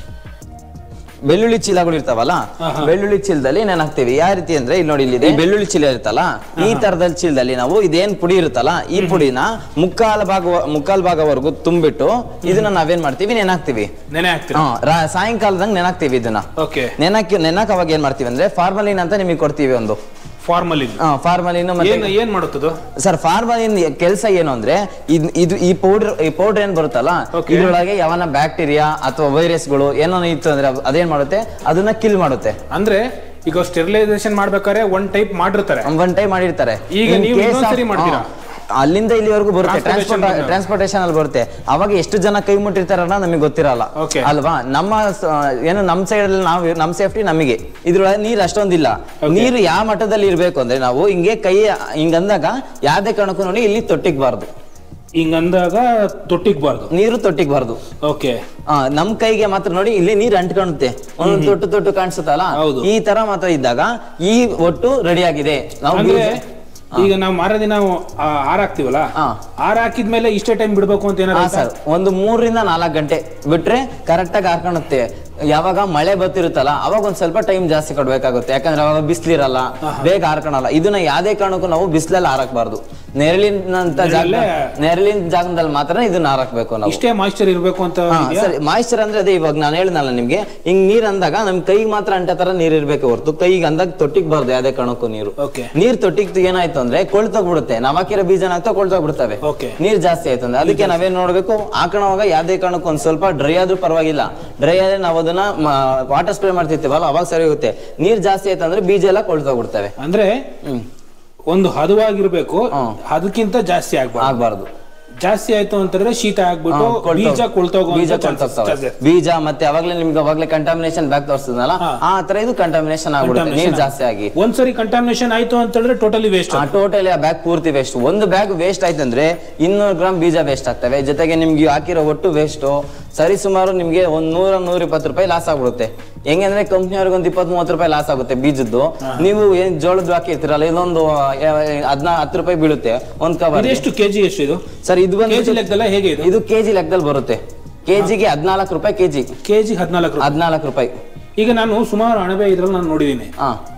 ಬೆಳ್ಳುಳ್ಳಿ ಚೀಲಗಳು ಇರ್ತಾವಲ್ಲ, ಬೆಳ್ಳುಳ್ಳಿ ಚೀಲದಲ್ಲಿ ನೆನ ಹಾಕ್ತಿವಿ. ಯಾವ ರೀತಿ ಅಂದ್ರೆ ಇಲ್ಲಿ ನೋಡಿ, ಇಲ್ಲಿ ಬೆಳ್ಳುಳ್ಳಿ ಚೀಲ ಇರುತ್ತಲ್ಲ, ಈ ತರದ ಚೀಲದಲ್ಲಿ ನಾವು ಇದೇನ್ ಪುಡಿ ಇರುತ್ತಲ್ಲ ಈ ಪುಡಿನ ಮುಕ್ಕಾಲ್ ಭಾಗ ಮುಕ್ಕಾಲ್ ಭಾಗವರೆಗೂ ತುಂಬಿಟ್ಟು ಇದನ್ನ ನಾವೇನ್ ಮಾಡ್ತೀವಿ, ನೆನಾಕ್ತಿವಿ. ಸಾಯಂಕಾಲದಂಗ್ ನೆನಾಕ್ತಿವಿ. ಇದನ್ನ ನೆನಕ್ ನೆನಕ್ ಅವಾಗ ಏನ್ ಮಾಡ್ತೀವಿ ಅಂದ್ರೆ ಫಾರ್ಮಲಿನ್ ಅಂತ ನಿಮಗೆ ಕೊಡ್ತೀವಿ. ಒಂದು ಫಾರ್ಮಲಿನ್ ಫಾರ್ಮಲಿನ್ ಏನ್ ಮಾಡುತ್ತದು ಸರ್? ಫಾರ್ಮಲಿನ್ ಕೆಲಸ ಏನು ಅಂದ್ರೆ ಇದು ಈ ಪೌಡರ್ ಈ ಪೌಡರ್ ಏನ್ ಬರುತ್ತಲ್ಲ, ಇದ್ರೊಳಗೆ ಯಾವನ ಬ್ಯಾಕ್ಟೀರಿಯಾ ಅಥವಾ ವೈರಸ್ಗಳು ಏನೋ ಇತ್ತು ಅಂದ್ರೆ ಅದೇನ್ ಮಾಡುತ್ತೆ, ಅದನ್ನ ಕಿಲ್ ಮಾಡುತ್ತೆ. ಅಂದ್ರೆ ಈಗ ಸ್ಟೆರಿಲೈಸೇಷನ್ ಮಾಡ್ಬೇಕಾದ್ರೆ ಒನ್ ಟೈಪ್ ಮಾಡಿರ್ತಾರೆ, ಒನ್ ಟೈಪ್ ಮಾಡಿರ್ತಾರೆ. ಈಗ ನೀವು ಇನ್ನೊಂದ್ಸರಿ ಮಾಡ್ತೀರಾ, ಅಲ್ಲಿಂದ ಇಲ್ಲಿವರೆಗೂ ಬರುತ್ತೆ, ಟ್ರಾನ್ಸ್ಪೋರ್ಟ್ ಟ್ರಾನ್ಸ್ಪೋರ್ಟೇಷನ್ ಅಲ್ಲಿ ಬರುತ್ತೆ. ಅವಾಗ ಎಷ್ಟು ಜನ ಕೈ ಮುಟ್ಟಿರ್ತಾರನ್ನ ನಮಗೆ ಗೊತ್ತಿರಲ್ಲ ಅಲ್ವಾ? ನಮ್ಮ ಏನು ನಮ್ಮ ಸೈಡ್ ಅಲ್ಲಿ ನಾವು ನಮ್ ಸೇಫ್ಟಿ ನಮಗೆ. ಇದ್ರೊಳಗೆ ನೀರ್ ಅಷ್ಟೊಂದಿಲ್ಲ. ನೀರು ಯಾವ ಮಟ್ಟದಲ್ಲಿ ಇರ್ಬೇಕು ಅಂದ್ರೆ ನಾವು ಹಿಂಗೆ ಕೈ ಹಿಂಗಂದಾಗ ಯಾವ್ದೇ ಕಾರಣಕ್ಕೂ ನೋಡಿ ಇಲ್ಲಿ ತೊಟ್ಟಿಗ್ಬಾರ್ದು. ಹಿಂಗಂದಾಗ ತೊಟ್ಟಿಗ್ಬಾರ್ದು, ನೀರು ತೊಟ್ಟಿಗ್ಬಾರ್ದು. ಓಕೆ. ನಮ್ ಕೈಗೆ ಮಾತ್ರ ನೋಡಿ ಇಲ್ಲಿ ನೀರ್ ಅಂಟ್ಕಾಣುತ್ತೆ, ಒಂದೊಂದು ತೊಟ್ಟು ತೊಟ್ಟು ಕಾಣಿಸುತ್ತಲ್ಲ, ಈ ತರ ಮಾತ್ರ ಇದ್ದಾಗ ಈ ಒಟ್ಟು ರೆಡಿ ಆಗಿದೆ. ನಾವು ಈಗ ನಾವು ಮಾರ ದಿನ ಆರ್ ಹಾಕ್ತಿವಲ್ಲ, ಆರ್ ಹಾಕಿದ್ಮೇಲೆ ಇಷ್ಟೇ ಟೈಮ್ ಬಿಡ್ಬೇಕು ಅಂತ ಏನಾರ ಸರ್? ಒಂದು ಮೂರರಿಂದ ನಾಲ್ಕು ಗಂಟೆ ಬಿಟ್ರೆ ಕರೆಕ್ಟ್ ಆಗಿ ಹಾರ್ಕೊಳುತ್ತೆ. ಯಾವಾಗ ಮಳೆ ಬರ್ತಿರುತ್ತಲ್ಲ ಅವಾಗ ಒಂದ್ ಸ್ವಲ್ಪ ಟೈಮ್ ಜಾಸ್ತಿ ಕೊಡ್ಬೇಕಾಗುತ್ತೆ, ಯಾಕಂದ್ರೆ ಅವಾಗ ಬಿಸಿಲಿರಲ್ಲ, ಬೇಗ ಹಾರ್ಕೊಳಲ್ಲ. ಇದನ್ನ ಯಾವ್ದೇ ಕಾರಣಕ್ಕೂ ನಾವು ಬಿಸಿಲಲ್ಲಿ ಹಾರಕ್ಬಾರ್ದು. ನೆರಳಿನಂತ ಜಾಗ, ನೆರಳಿನ ಜಾಗದಲ್ಲಿ ಮಾತ್ರ ಇದನ್ನ ಹಾರಕ್ಬೇಕು ನಾವು. ಇಷ್ಟೇ ಮಾಯಿಶ್ಚರ್ ಇರ್ಬೇಕು ಅಂತ. ಸರಿ, ಮಾಯಿಶ್ಚರ್ ಅಂದ್ರೆ ಅದೇ ಇವಾಗ ನಾನು ಹೇಳಿದ್ನಲ್ಲ ನಿಮ್ಗೆ, ಹಿಂಗ್ ನೀರ್ ಅಂದಾಗ ನಮ್ ಕೈಗೆ ಮಾತ್ರ ಅಂಟ ತರ ನೀರ್ ಇರ್ಬೇಕು ಹೊರತು ಕೈಗೆ ಅಂದಾಗ ತೊಟ್ಟಿಗ್ಬಾರ್ದು ಯಾವ್ದೇ ಕಾರಣಕ್ಕೂ ನೀರು. ನೀರ್ ತೊಟ್ಟಿಗ್ ಏನಾಯ್ತು ಅಂದ್ರೆ ಕೊಳ್ತೋಗ್ಬಿಡುತ್ತೆ, ನಾವ್ ಹಾಕಿರೋ ಬೀಜನ ಆಗ್ತಾ ಕೊಳ್ತೋಗ್ಬಿಡ್ತವೆ, ನೀರ್ ಜಾಸ್ತಿ ಆಯ್ತು ಅಂದ್ರೆ. ಅದಕ್ಕೆ ನಾವೇನ್ ನೋಡ್ಬೇಕು, ಹಾಕೋವಾಗ ಯಾವ್ದೇ ಕಾರಣಕ್ಕೂ ಒಂದ್ ಸ್ವಲ್ಪ ಡ್ರೈ ಆದ್ರೂ ಪರವಾಗಿಲ್ಲ. ಡ್ರೈ ಆದ್ರೆ ನಾವು ಅದನ್ನ ವಾಟರ್ ಸ್ಪ್ರೇ ಮಾಡ್ತಿರ್ತೀವಲ್ಲ ಅವಾಗ ಸರಿ ಹೋಗುತ್ತೆ. ನೀರ್ ಜಾಸ್ತಿ ಆಯ್ತು ಅಂದ್ರೆ ಬೀಜ ಎಲ್ಲ ಕೊಳ್ತೋಗ್ಬಿಡ್ತವೆ. ಅಂದ್ರೆ ಒಂದು ಹದವಾಗಿರ್ಬೇಕು, ಅದಕ್ಕಿಂತ ಜಾಸ್ತಿ ಆಗ್ಬಾರ್ದು. ಜಾಸ್ತಿ ಆಯ್ತು ಅಂತಂದ್ರೆ ಶೀತ ಆಗ್ಬಿಟ್ಟು ಬೀಜ ಕೊಳ್ತೋಗೋ ಬೀಜ ಮತ್ತೆ ಅವಾಗ್ಲೇ ನಿಮ್ಗೆ ಅವಾಗ್ಲೇ ಕಂಟಾಮಿನೇಷನ್ ಬ್ಯಾಗ್ ತೋರಿಸಿದ್ನಲ್ಲ, ಆ ತರ ಇದು ಕಂಟಾಮಿನೇಷನ್ ಆಗ್ಬಿಡುತ್ತೆ ನೀರ್ ಜಾಸ್ತಿ ಆಗಿ. ಒಂದ್ಸರಿ ಕಂಟಾಮಿನೇಷನ್ ಆಯ್ತು ಅಂತ ಹೇಳಿದ್ರೆ ಟೋಟಲಿ ವೇಸ್ಟ್. ಟೋಟಲಿ ಆ ಬ್ಯಾಗ್ ಪೂರ್ತಿ ವೇಸ್ಟ್. ಒಂದು ಬ್ಯಾಗ್ ವೇಸ್ಟ್ ಆಯ್ತು ಅಂದ್ರೆ ಇನ್ನೂರು ಗ್ರಾಮ್ ಬೀಜ ವೇಸ್ಟ್ ಆಗ್ತವೆ, ಜೊತೆಗೆ ನಿಮ್ಗೆ ಹಾಕಿರೋ ಒಟ್ಟು ವೇಸ್ಟ್ ಸರಿ ಸುಮಾರು ನಿಮ್ಗೆ ಒಂದ್ ನೂರ ನೂರ ಇಪ್ಪತ್ತು ರೂಪಾಯಿ ಲಾಸ್ ಆಗ್ಬಿಡುತ್ತೆ. ಹೆಂಗಂದ್ರೆ ಕಂಪ್ನಿಯವ್ರಿಗೆ ಒಂದ್ ಇಪ್ಪತ್ ಮೂವತ್ತು ರೂಪಾಯಿ ಲಾಸ್ ಆಗುತ್ತೆ ಬೀಜದ್ದು. ನೀವು ಏನ್ ಜೋಳದ್ದು ಹಾಕಿರ್ತೀರಲ್ಲ, ಇದೊಂದು ಹದಿನಾ ಹತ್ತು ರೂಪಾಯಿ ಬೀಳುತ್ತೆ ಒಂದ್ ಕವರ್. ಎಷ್ಟು ಕೆಜಿ ಎಷ್ಟು ಇದು ಸರ್? ಇದು ಕೆಜಿ ಲೆಕ್ಕದಲ್ಲ ಹೇಗೆ? ಇದು ಕೆಜಿ ಲೆಕ್ಕದಲ್ಲಿ ಬರುತ್ತೆ. ಕೆಜಿಗೆ ಹದಿನಾಲ್ಕು ರೂಪಾಯಿ ಕೆಜಿ. ಕೆಜಿ ಹದಿನಾಲ್ಕು ಹದಿನಾಲ್ಕು ರೂಪಾಯಿ. ಈಗ ನಾನು ಸುಮಾರು ಅಣಬೆ ಇದ್ರಲ್ಲಿ ನಾನು ನೋಡಿದೀನಿ,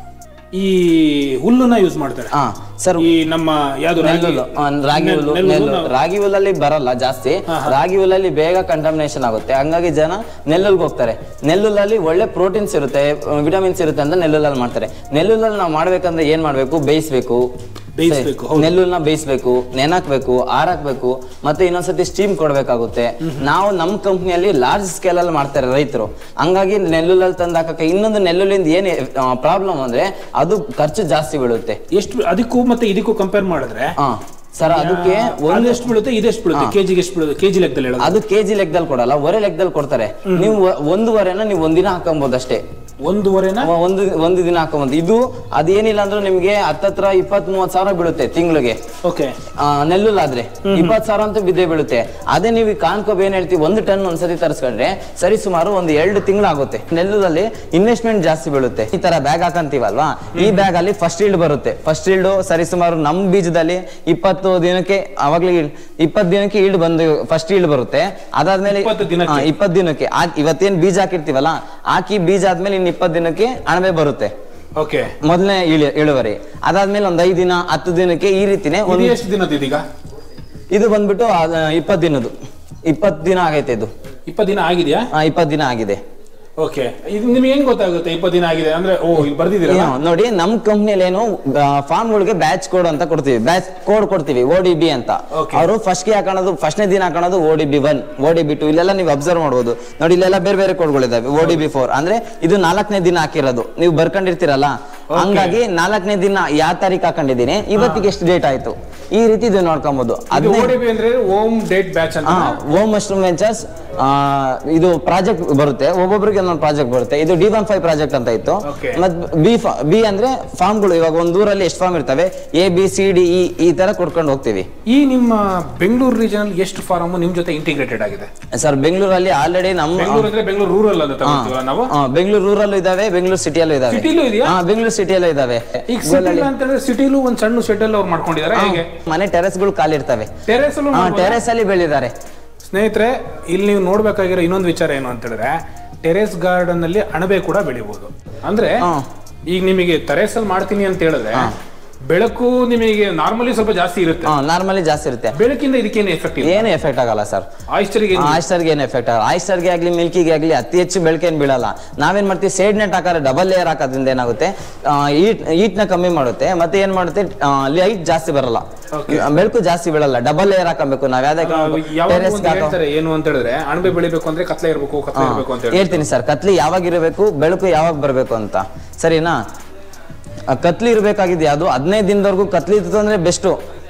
ಈ ಹುಲ್ಲನ್ನ ಯೂಸ್ ಮಾಡ್ತಾರೆ. ಸರ್, ಈ ನಮ್ಮ ಯಾವ್ದು ರಾಗಿ ಹುಲ್ಲು, ರಾಗಿ ಹುಲ್ಲಲ್ಲಿ ಬರಲ್ಲ ಜಾಸ್ತಿ. ರಾಗಿ ಹುಲ್ಲಲ್ಲಿ ಬೇಗ ಕಂಟಾಮಿನೇಷನ್ ಆಗುತ್ತೆ, ಹಂಗಾಗಿ ಜನ ನೆಲ್ಲುಲ್ಗೆ ಹೋಗ್ತಾರೆ. ನೆಲ್ಲುಲ್ಲಲ್ಲಿ ಒಳ್ಳೆ ಪ್ರೋಟೀನ್ಸ್ ಇರುತ್ತೆ, ವಿಟಮಿನ್ಸ್ ಇರುತ್ತೆ ಅಂತ ನೆಲ್ಲುಲ್ಲಲ್ಲಿ ಮಾಡ್ತಾರೆ. ನೆಲ್ಲುಲ್ಲಲ್ಲಿ ನಾವು ಮಾಡ್ಬೇಕಂದ್ರೆ ಏನ್ ಮಾಡ್ಬೇಕು, ಬೇಯಿಸ್ಬೇಕು. ನೆಲ್ಲುಲ್ನ ಬೇಯಿಸ್ಬೇಕು, ನೆನಕ್ಬೇಕು, ಆರಾಕ್ಬೇಕು, ಮತ್ತೆ ಇನ್ನೊಂದ್ಸತಿ ಸ್ಟೀಮ್ ಕೊಡ್ಬೇಕಾಗುತ್ತೆ. ನಾವು ನಮ್ ಕಂಪ್ನಿಯಲ್ಲಿ ಲಾರ್ಜ್ ಸ್ಕೇಲ್ ಅಲ್ಲಿ ಮಾಡ್ತಾರೆ ರೈತರು, ಹಂಗಾಗಿ ನೆಲ್ಲುಲ್ಲಲ್ಲಿ ತಂದು ಹಾಕಕ್ಕೆ. ಇನ್ನೊಂದು ನೆಲ್ಲುಲ್ಲಿಂದ ಏನ್ ಪ್ರಾಬ್ಲಮ್ ಅಂದ್ರೆ ಅದು ಖರ್ಚು ಜಾಸ್ತಿ ಬೀಳುತ್ತೆ. ಎಷ್ಟು ಅದಕ್ಕೂ ಮತ್ತೆ ಇದಕ್ಕೂ ಕಂಪೇರ್ ಮಾಡಿದ್ರೆ ಸರ್ ಅದಕ್ಕೆ ಒಂದೆಷ್ಟು ಬೀಳುತ್ತೆ, ಇದೆಷ್ಟು ಬೀಳುತ್ತೆ, ಕೆಜಿಗೆ ಎಷ್ಟು ಬೀಳುತ್ತೆ? ಕೆಜಿ ಲೆಕ್ಕದಲ್ಲಿ ಹೇಳೋದು. ಅದು ಕೆಜಿ ಲೆಕ್ಕದಲ್ಲಿ ಕೊಡಲ್ಲ, ಒರೆ ಲೆಕ್ಕದಲ್ಲಿ ಕೊಡ್ತಾರೆ. ನೀವು ಒಂದೂವರೆನ ನೀವು ಒಂದಿನ ಹಾಕೊಂಬೋದು ಅಷ್ಟೇ. ಒಂದೂವರೆನ ಒಂದು ಒಂದು ದಿನ ಹಾಕೊಂಬೋದು. ಇದು ಅದೇನಿಲ್ಲ ಅಂದ್ರೆ ನಿಮ್ಗೆ ಹತ್ತತ್ರ ಇಪ್ಪತ್ ಮೂವತ್ ಸಾವಿರ ಬೀಳುತ್ತೆ ತಿಂಗಳಿಗೆ. ಓಕೆ. ನೆಲ್ಲುಲ್ಲಾದ್ರೆ ಇಪ್ಪತ್ ಸಾವಿರ ಅಂತೂ ಬಿದ್ದೇ ಬೀಳುತ್ತೆ. ಅದೇ ನೀವು ಕಾನ್ಕೋಬ್ ಏನ್ ಹೇಳ್ತೀವಿ, ಒಂದು ಟನ್ ಒಂದ್ಸತಿ ತರಿಸ್ಕೊಂಡ್ರೆ ಸರಿ ಸುಮಾರು ಒಂದು ಎರಡು ತಿಂಗಳಾಗುತ್ತೆ. ನೆಲ್ಲುದಲ್ಲಿ ಇನ್ವೆಸ್ಟ್ಮೆಂಟ್ ಜಾಸ್ತಿ ಬೀಳುತ್ತೆ. ಈ ತರ ಬ್ಯಾಗ್ ಹಾಕಂತೀವಲ್ವಾ, ಈ ಬ್ಯಾಗ್ ಅಲ್ಲಿ ಫಸ್ಟ್ ಈಲ್ಡ್ ಬರುತ್ತೆ. ಫಸ್ಟ್ ಈಲ್ಡ್ ಸರಿ ಸುಮಾರು ನಮ್ ಬೀಜದಲ್ಲಿ ಇಪ್ಪತ್ತು ದಿನಕ್ಕೆ ಅವಾಗ್ಲೇ ಇಪ್ಪತ್ ದಿನಕ್ಕೆ ಈಲ್ಡ್ ಬಂದು ಫಸ್ಟ್ ಈಲ್ಡ್ ಬರುತ್ತೆ. ಅದಾದ್ಮೇಲೆ ಇಪ್ಪತ್ ದಿನಕ್ಕೆ ಇವತ್ತೇನ್ ಬೀಜ ಹಾಕಿರ್ತೀವಲ್ಲ, ಹಾಕಿ ಬೀಜ ಆದ್ಮೇಲೆ ಇನ್ ಇಪ್ಪತ್ ದಿನಕ್ಕೆ ಅಣಬೆ ಬರುತ್ತೆ. ಓಕೆ. ಮೊದಲನೇ ಇಳುವರಿ. ಅದಾದ್ಮೇಲೆ ಒಂದ್ ಐದ್ ದಿನ ಹತ್ತು ದಿನಕ್ಕೆ ಈ ರೀತಿನೇ. ಎಷ್ಟು ದಿನದ ಇದೀಗ? ಇದು ಬಂದ್ಬಿಟ್ಟು ಇಪ್ಪತ್ ದಿನದ್ದು. ಇಪ್ಪತ್ ದಿನ ಆಗೈತೆ ಇದು. ಇಪ್ಪತ್ ದಿನ ಆಗಿದೆಯಾ? ಇಪ್ಪತ್ ದಿನ ಆಗಿದೆ. ಓಕೆ. ಇದು ನಿಮ್ಗೆ ಹೆಂಗ್ ಗೊತ್ತಾಗುತ್ತೆ ಇಪ್ಪತ್ತು ದಿನ ಆಗಿದೆ ಅಂದ್ರೆ? ಓ, ಇಲ್ಲಿ ಬರ್ದಿದ್ದೀರಾ ನೋಡಿ, ನಮ್ ಕಂಪ್ನಿಯಲ್ಲಿ ಏನು ಫಾರ್ಮ್ ಗಳಿಗೆ ಬ್ಯಾಚ್ ಕೋಡ್ ಅಂತ ಕೊಡ್ತೀವಿ, ಬ್ಯಾಚ್ ಕೋಡ್ ಕೊಡ್ತೀವಿ, ಓ ಡಿ ಬಿ ಅಂತ. ಅವರು ಫಸ್ಟ್ ಗೆ ಹಾಕೋದು, ಫಸ್ಟ್ನೇ ದಿನ ಹಾಕೋದು O D B one, O D B two. ಇಲ್ಲೆಲ್ಲ ನೀವು ಅಬ್ಸರ್ವ್ ಮಾಡಬಹುದು ನೋಡಿ, ಇಲ್ಲೆಲ್ಲ ಬೇರೆ ಬೇರೆ ಕೋಡ್ಗಳಿದಾವೆ. ಓ ಡಿ ಬಿ ಫೋರ್ ಅಂದ್ರೆ ಇದು ನಾಲ್ಕನೇ ದಿನ ಹಾಕಿರೋದು, ನೀವು ಬರ್ಕೊಂಡಿರ್ತೀರಲ್ಲ, ಹಂಗಾಗಿ ನಾಲ್ಕನೇ ದಿನ ಯಾವ ತಾರೀಕು ಹಾಕೊಂಡಿದೀನಿ, ಇವತ್ತಿಗೆ ಎಷ್ಟು ಡೇಟ್ ಆಯ್ತು, ಈ ರೀತಿ ಇದು ನೋಡ್ಕೊಬಹುದು. ಓಮ್ ಡೇಟ್ ಬ್ಯಾಚ್ ಅಂತ. ಓಮ್ ಮಶ್ರೂಮ್ ವೆಂಚರ್ಸ್ ಇದು ಪ್ರಾಜೆಕ್ಟ್ ಬರುತ್ತೆ, ಒಬ್ಬೊಬ್ರಿಗೆ ಒಂದೊಂದು ಪ್ರಾಜೆಕ್ಟ್ ಬರುತ್ತೆ. ಇದು ಡಿ ಒನ್ ಫೈವ್ ಪ್ರಾಜೆಕ್ಟ್ ಅಂತ ಇತ್ತು. ಮತ್ ಬಿ ಬಿ ಅಂದ್ರೆ ಫಾರ್ಮ್ಗಳು. ಇವಾಗ ಒಂದ್ ಊರಲ್ಲಿ ಎಷ್ಟು ಫಾರ್ಮ್ ಇರ್ತವೆ, A B C D E ಈ ತರ ಕೊಡ್ಕೊಂಡು ಹೋಗ್ತೀವಿ. ಈ ನಿಮ್ಮ ಬೆಂಗಳೂರು ರೀಜನ್ ಎಷ್ಟು ಫಾರ್ಮ್ ನಿಮ್ ಜೊತೆ ಇಂಟಿಗ್ರೇಟೆಡ್ ಆಗಿದೆ ಸರ್? ಬೆಂಗಳೂರಲ್ಲಿ ಆಲ್ರೆಡಿ ನಮ್ಮ ಬೆಂಗಳೂರು ರೂರಲ್ ನಾವು ಬೆಂಗಳೂರು ರೂರಲ್ ಇದಾವೆ, ಬೆಂಗಳೂರು ಸಿಟಿಯಲ್ಲೂ ಇದಾವೆ. ಬೆಂಗಳೂರು ಸಿಟಿಯಲ್ಲೂ ಇದಾವೆ. ಈಗ ಸಿಟಿಲೂ ಒಂದ್ ಸಣ್ಣ ಶೆಡ್ ಅವ್ರು ಮಾಡ್ಕೊಂಡಿದ್ದಾರೆ. ಹೇಗೆ ಮನೆ ಟೆರೆಸ್ ಗಳು ಖಾಲಿ ಇರ್ತವೆ, ಟೆರೆಸ್ ಟೆರೆಸ್ ಅಲ್ಲಿ ಬೆಳೆದಿದ್ದಾರೆ. ಸ್ನೇಹಿತರೆ, ಇಲ್ಲಿ ನೀವು ನೋಡ್ಬೇಕಾಗಿರೋ ಇನ್ನೊಂದು ವಿಚಾರ ಏನು ಅಂತ ಹೇಳಿದ್ರೆ, ಟೆರೆಸ್ ಗಾರ್ಡನ್ ಅಲ್ಲಿ ಅಣಬೆ ಕೂಡ ಬೆಳಿಬಹುದು. ಅಂದ್ರೆ ಈಗ ನಿಮಗೆ ಟೆರೆಸ್ ಅಲ್ಲಿ ಮಾಡ್ತೀನಿ ಅಂತ ಹೇಳಿದ್ರೆ ಬೆಳಕು ನಿಮಗೆ ನಾರ್ಮಲಿ ಸ್ವಲ್ಪ ಜಾಸ್ತಿ ಇರುತ್ತೆ. ನಾರ್ಮಲಿ ಜಾಸ್ತಿ ಇರುತ್ತೆ. ಬೆಳಕಿಂದ ಇದಕ್ಕೇನು ಎಫೆಕ್ಟ್ ಏನು ಎಫೆಕ್ಟ್ ಆಗಲ್ಲ ಸರ್. ಆಯಿಸ್ಟರ್ಗೆ ಆಯಿಸ್ಟರ್ಗೆ ಏನು ಎಫೆಕ್ಟ್ ಆಗಲ್ಲ. ಆಯಿಸ್ಟರ್ಗೆ ಆಗಲಿ ಮಿಲ್ಕಿಗೆ ಆಗಲಿ ಅತಿ ಹೆಚ್ಚು ಬೆಳಕೇನು ಬೀಳಲ್ಲ. ನಾವೇನ್ ಮಾಡ್ತೀವಿ, ಸೇಡ್ ನೆಟ್ ಹಾಕಿದ್ರೆ ಡಬಲ್ ಲೇಯರ್ ಹಾಕೋದ್ರಿಂದ ಏನಾಗುತ್ತೆ, ಹೀಟ್ ಹೀಟ್ ನ ಕಮ್ಮಿ ಮಾಡುತ್ತೆ. ಮತ್ತೆ ಏನ್ ಮಾಡುತ್ತೆ, ಲೈಟ್ ಜಾಸ್ತಿ ಬರಲ್ಲ, ಬೆಳಕು ಜಾಸ್ತಿ ಬೀಳಲ್ಲ. ಡಬಲ್ ಲೇಯರ್ ಹಾಕಬೇಕು ನಾವು. ಯಾವ್ದಾದ್ರು ಏನು ಅಂತ ಹೇಳಿದ್ರೆ ಅಣಬೆ ಬೆಳಿಬೇಕು ಅಂದ್ರೆ ಕತ್ಲೆ ಇರಬೇಕು, ಕತ್ಲೆ ಇರಬೇಕು ಅಂತ ಹೇಳ್ತೀನಿ ಸರ್. ಕತ್ಲಿ ಯಾವಾಗ ಇರಬೇಕು, ಬೆಳಕು ಯಾವಾಗ ಬರಬೇಕು ಅಂತ, ಸರಿನಾ? ಕತ್ಲಿ ಇರ್ಬೇಕಾಗಿದ್ದು ಯಾವ್ದು, ಹದಿನೈದು ದಿನದವರೆಗೂ ಕತ್ಲಿ ಇತ್ತು ಅಂದ್ರೆ ಬೆಸ್ಟ್.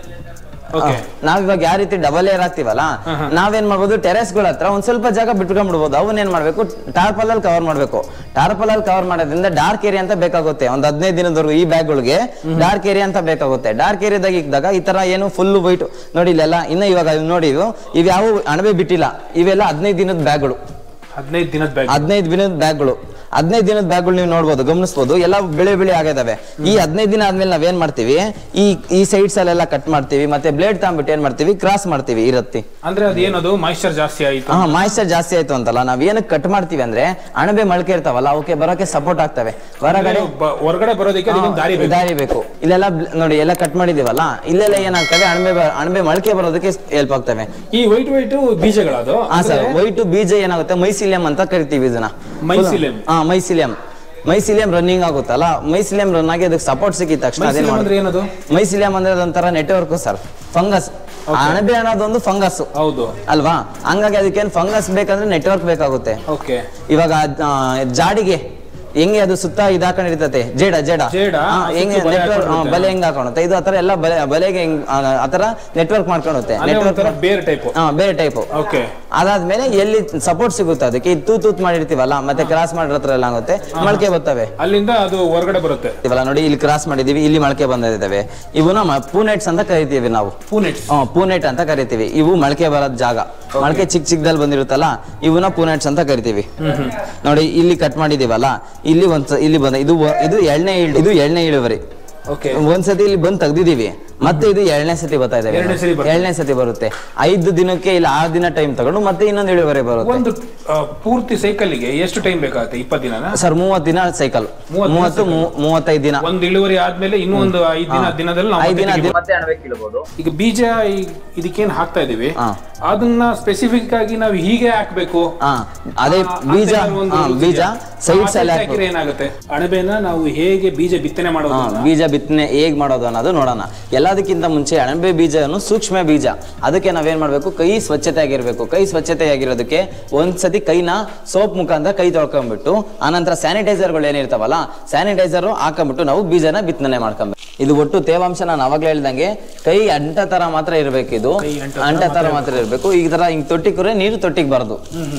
ನಾವಿವಾಗ ಯಾವ ರೀತಿ ಡಬಲ್ ಏರ್ ಆಗ್ತೀವಲ್ಲ, ನಾವೇನ್ ಮಾಡ್ಬೋದು, ಟೆರೆಸ್ ಗಳ ಹತ್ರ ಒಂದ್ ಸ್ವಲ್ಪ ಜಾಗ ಬಿಟ್ಕೊಂಡ್ಬಿಡ್ಬೋದು. ಅವನ್ನೇನ್ ಮಾಡ್ಬೇಕು, ಟಾರ್ಪಲ್ ಅಲ್ಲಿ ಕವರ್ ಮಾಡ್ಬೇಕು. ಟಾರ್ಪಲ್ ಅಲ್ಲಿ ಕವರ್ ಮಾಡೋದ್ರಿಂದ ಡಾರ್ಕ್ ಏರಿಯಾ ಅಂತ ಬೇಕಾಗುತ್ತೆ. ಒಂದ್ ಹದಿನೈದು ದಿನದವರೆಗೂ ಈ ಬ್ಯಾಗ್ ಗಳಿಗೆ ಡಾರ್ಕ್ ಏರಿಯಾ ಅಂತ ಬೇಕಾಗುತ್ತೆ. ಡಾರ್ಕ್ ಏರಿಯಾದಾಗ ಇದ್ದಾಗ ಈ ತರ ಏನು ಫುಲ್ ವೈಟ್ ನೋಡಿ ಇಲ್ಲೆಲ್ಲ. ಇನ್ನ ಇವಾಗ ನೋಡಿ ಇವು ಇವ್ ಯಾವ ಅಣಬೆ ಬಿಟ್ಟಿಲ್ಲ, ಇವೆಲ್ಲ ಹದಿನೈದು ದಿನದ ಬ್ಯಾಗ್ಗಳು. ಹದಿನೈದು ದಿನದ ಬ್ಯಾಗ್ ಹದಿನೈದು ದಿನದ ಬ್ಯಾಗ್ಗಳು ಹದಿನೈದು ದಿನದ ಬ್ಯಾಗ್ಗಳು ನೀವು ನೋಡ್ಬೋದು, ಗಮನಿಸಬಹುದು. ಎಲ್ಲ ಬೆಳೆ ಬೆಳೆ ಆಗಿದಾವೆ. ಈ ಹದಿನೈದು ದಿನ ಆದ್ಮೇಲೆ ನಾವೇನ್ ಮಾಡ್ತೀವಿ, ಈ ಈ ಸೈಡ್ಸ್ ಅಲ್ಲೆಲ್ಲ ಕಟ್ ಮಾಡ್ತೀವಿ. ಮತ್ತೆ ಬ್ಲೇಡ್ ತಗೊಂಡ್ಬಿಟ್ಟು ಏನ್ ಮಾಡ್ತೀವಿ, ಕ್ರಾಸ್ ಮಾಡ್ತೀವಿ. ಇರತ್ತಿ ಅಂದ್ರೆ ಅದೇನದು ಮಾಯಿಶ್ಚರ್ ಜಾಸ್ತಿ ಆಯ್ತು. ಹಾ, ಮಾಯಿಶ್ಚರ್ ಜಾಸ್ತಿ ಆಯ್ತು ಅಂತಲ್ಲ, ನಾವ್ ಏನಕ್ಕೆ ಕಟ್ ಮಾಡ್ತೀವಿ ಅಂದ್ರೆ ಅಣಬೆ ಮೊಳಕೆ ಇರ್ತಾವಲ್ಲ, ಅವಕ್ಕೆ ಬರೋಕೆ ಸಪೋರ್ಟ್ ಆಗ್ತವೆ. ಹೊರಗಡೆ ಹೊರಗಡೆ ಬರೋದಕ್ಕೆ ದಾರಿ ಬೇಕು. ಇಲ್ಲೆಲ್ಲ ನೋಡಿ ಎಲ್ಲ ಕಟ್ ಮಾಡಿದೀವಲ್ಲ, ಇಲ್ಲೆಲ್ಲ ಏನಾಗ್ತವೆ, ಅಣಬೆ ಅಣಬೆ ಮೊಳಕೆ ಬರೋದಕ್ಕೆ ಹೆಲ್ಪ್ ಆಗ್ತವೆ. ಈ ವೈಟ್ ವೈಟ್ ಬೀಜಗಳದು. ಹಾ ಸರ್, ವೈಟ್ ಬೀಜ ಏನಾಗುತ್ತೆ, ಮೈಸಿಲಿಯಂ ಅಂತ ಕರಿತೀವಿ ಇದನ್ನ. ಮೈಸಿಲಿಯಂ ಹಾ, ಮೈಸಿಲಿಯಂ ಮೈಸಿಲಿಯಂ ರನ್ನಿಂಗ್ ಆಗುತ್ತಲ್ಲ, ಮೈಸಿಲಿಯಂ ರನ್ ಆಗಿ ಅದಕ್ಕೆ ಸಪೋರ್ಟ್ ಸಿಕ್ಕಿದ ತಕ್ಷಣ ಏನದು ಮೈಸಿಲಿಯಂ ಅಂದ್ರೆ ಅದೊಂಥರ ನೆಟ್ವರ್ಕ್ ಸರ್, ಫಂಗಸ್. ಅಣಬೆ ಅನ್ನೋದೊಂದು ಫಂಗಸ್ ಹೌದು ಅಲ್ವಾ? ಹಂಗಾಗಿ ಅದಕ್ಕೇನು ಫಂಗಸ್ ಬೇಕಂದ್ರೆ ನೆಟ್ವರ್ಕ್ ಬೇಕಾಗುತ್ತೆ. ಇವಾಗ ಜಾಡಿಗೆ ಹೆಂಗೆ ಅದು ಸುತ್ತ ಇದಾಕೊಂಡಿರ್ತತೆ, ಜೇಡ ಜೇಡ ಹೆಂಗೆ ನೆಟ್ವರ್ಕ್ ಬಲೆ ಹೆಂಗ್ ಹಾಕೊಳುತ್ತೆ, ಇದು ಆತರ ಎಲ್ಲ ಬಲೆ ಬಲೆಗೆ ಆತರ ನೆಟ್ವರ್ಕ್ ಮಾಡ್ಕೊಳುತ್ತೆ. ನೆಟ್ವರ್ಕ್ ಬೇರೆ ಟೈಪ್. ಹಾ, ಬೇರೆ ಟೈಪ್. ಅದಾದ್ಮೇಲೆ ಎಲ್ಲಿ ಸಪೋರ್ಟ್ ಸಿಗುತ್ತೆ ಅದಕ್ಕೆ, ತೂ ತೂತ್ ಮಾಡಿರ್ತೀವಲ್ಲ, ಮತ್ತೆ ಕ್ರಾಸ್ ಮಾಡಿರೋ ಹತ್ರ ಎಲ್ಲ ಆಗುತ್ತೆ, ಮೊಳಕೆ ಬರ್ತವೆ. ಅಲ್ಲಿಂದ ಅದು ಹೊರಗಡೆ ಬರುತ್ತೆ. ಇವಲ್ಲ ನೋಡಿ, ಇಲ್ಲಿ ಕ್ರಾಸ್ ಮಾಡಿದೀವಿ, ಇಲ್ಲಿ ಮೊಳಕೆ ಬಂದಿದ್ದಾವೆ. ಇವನ್ನ ಪೂನೆಟ್ಸ್ ಅಂತ ಕರಿತೀವಿ ನಾವು. ಪೂನೆಟ್ಸ್ ಹಾ, ಪೂನೆಟ್ ಅಂತ ಕರಿತೀವಿ. ಇವು ಮೊಳಕೆ ಬರೋದ್ ಜಾಗ, ಮೊಳಕೆ ಚಿಕ್ಕ ಚಿಕ್ಕದಲ್ಲಿ ಬಂದಿರುತ್ತಲ್ಲ, ಇವನ್ನ ಪೂನೆಟ್ಸ್ ಅಂತ ಕರಿತೀವಿ. ನೋಡಿ ಇಲ್ಲಿ ಕಟ್ ಮಾಡಿದೀವಲ್ಲ, ಇಲ್ಲಿ ಒಂದ್ ಇಲ್ಲಿ ಬಂದ ಇದು ಇದು ಎಣ್ಣೆ ಇದು ಎಣ್ಣೆ ಇಳುವರಿ. ಒಂದ್ಸತಿ ಇಲ್ಲಿ ಬಂದ್ ತೆಗ್ದಿದೀವಿ, ಮತ್ತೆ ಇದು ಎರಡನೇ ಸತಿ ಬರ್ತಾ ಇದೆ. ಎರಡನೇ ಸತಿ ಬರುತ್ತೆ. ಐದು ದಿನಕ್ಕೆ ಇಲ್ಲ ಆರು ದಿನ ಟೈಮ್ ತಗೊಂಡು ಮತ್ತೆ ಇನ್ನೊಂದು ಇಳುವರಿ ಬರುತ್ತೆ. ಒಂದು ಪೂರ್ತಿ ಸೈಕಲ್ ಗೆ ಎಷ್ಟು ಟೈಮ್ ಬೇಕಾಗುತ್ತೆ? ಇಪ್ಪತ್ತು ದಿನ ಸರ್, ಮೂವತ್ತು ದಿನ ಸೈಕಲ್. ಮೂವತ್ತು ಮೂವತ್ತೈದು ದಿನ. ಒಂದು ಇಳುವರಿ ಆದ್ಮೇಲೆ ಇನ್ನೊಂದು ಐದು ದಿನ ದಿನದಲ್ಲಿ ಐದು ದಿನ ಮತ್ತೆ ಅಣಬೆ ಕೀಳಬಹುದು. ಈಗ ಬೀಜ ಇದಕ್ಕೇನ್ ಹಾಕ್ತಾ ಇದೀವಿ, ಅದನ್ನ ಸ್ಪೆಸಿಫಿಕ್ ಆಗಿ ನಾವು ಹೀಗೆ ಹಾಕ್ಬೇಕು. ಅದೇ ಬೀಜ ಬೀಜ ಸೈಡ್ಸ್ ಅಲ್ಲಿ ಏನಾಗುತ್ತೆ, ಅಣಬೆನ ನಾವು ಹೇಗೆ ಬೀಜ ಬಿತ್ತನೆ ಮಾಡೋದು, ಬೀಜ ಬಿತ್ತನೆ ಹೇಗ್ ಮಾಡೋದು ಅನ್ನೋದು ನೋಡೋಣ. ಎಲ್ಲದಕ್ಕಿಂತ ಮುಂಚೆ ಅಣಬೆ ಬೀಜವನ್ನು ಸೂಕ್ಷ್ಮ ಬೀಜ, ಅದಕ್ಕೆ ನಾವೇನ್ ಮಾಡ್ಬೇಕು, ಕೈ ಸ್ವಚ್ಛತೆ ಆಗಿರ್ಬೇಕು. ಕೈ ಸ್ವಚ್ಛತೆ ಆಗಿರೋದಕ್ಕೆ ಒಂದ್ಸತಿ ಕೈನ ಸೋಪ್ ಮುಖಾಂತರ ಕೈ ತೊಳ್ಕೊಂಡ್ಬಿಟ್ಟು, ಆನಂತರ ಸ್ಯಾನಿಟೈಸರ್ಗಳು ಏನಿರ್ತಾವಲ್ಲ, ಸ್ಯಾನಿಟೈಸರ್ ಹಾಕೊಂಡ್ಬಿಟ್ಟು ನಾವು ಬೀಜನ ಬಿತ್ತನೆ ಮಾಡ್ಕೊಬೇಕು. ಇದು ಒಟ್ಟು ತೇವಾಂಶ ನಾನು ಅವಾಗಲೇ ಹೇಳ್ದಂಗೆ ಕೈ ಅಂಟ ತರ ಮಾತ್ರ ಇರ್ಬೇಕು. ಇದು ಅಂಟ ತರ ಮಾತ್ರ ಇರ್ಬೇಕು. ಈ ತರ ಹಿಂಗ್ ತೊಟ್ಟಿಕ್ರೆ ನೀರು ತೊಟ್ಟಿಗೆ ಬಾರದು.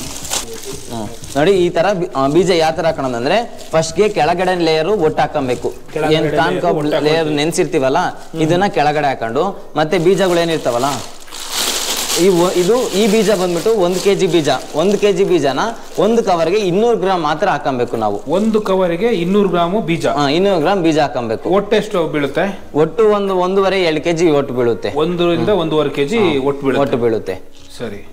ನೋಡಿ ಈ ತರ ಬೀಜ ಯಾವ ತರ ಹಾಕೋಣಂದ್ರೆ, ಫಸ್ಟ್ ಗೆ ಕೆಳಗಡೆ ಲೇಯರ್ ಒಟ್ಟು ಹಾಕೊಬೇಕು. ಏನ್ ಕಾನ್ಕಾಪ್ ಲೇಯರ್ ನೆನ್ಸಿರ್ತೀವಲ್ಲ, ಇದನ್ನ ಕೆಳಗಡೆ ಹಾಕೊಂಡು, ಮತ್ತೆ ಬೀಜಗಳು ಏನಿರ್ತಾವಲ್ಲ, ಈ ಇದು ಈ ಬೀಜ ಬಂದ್ಬಿಟ್ಟು ಒಂದ್ ಕೆಜಿ ಬೀಜ ಒಂದ್ ಕೆಜಿ ಬೀಜನ ಒಂದು ಕವರ್ಗೆ ಇನ್ನೂರು ಗ್ರಾಮ್ ಮಾತ್ರ ಹಾಕೊಬೇಕು ನಾವು. ಒಂದು ಕವರ್ಗೆ ಇನ್ನೂರು ಗ್ರಾಮ್ ಬೀಜ, ಇನ್ನೂರು ಗ್ರಾಮ್ ಬೀಜ ಹಾಕೊಬೇಕು. ಒಟ್ಟು ಎಷ್ಟು ಬೀಳುತ್ತೆ? ಒಟ್ಟು ಒಂದು ಒಂದೂವರೆ ಎರಡು ಕೆಜಿ ಒಟ್ಟು ಬೀಳುತ್ತೆ. ಒಂದರಿಂದ ಒಂದೂವರೆ ಕೆಜಿ ಒಟ್ಟು ಒಟ್ಟು ಬೀಳುತ್ತೆ. ಸರಿ.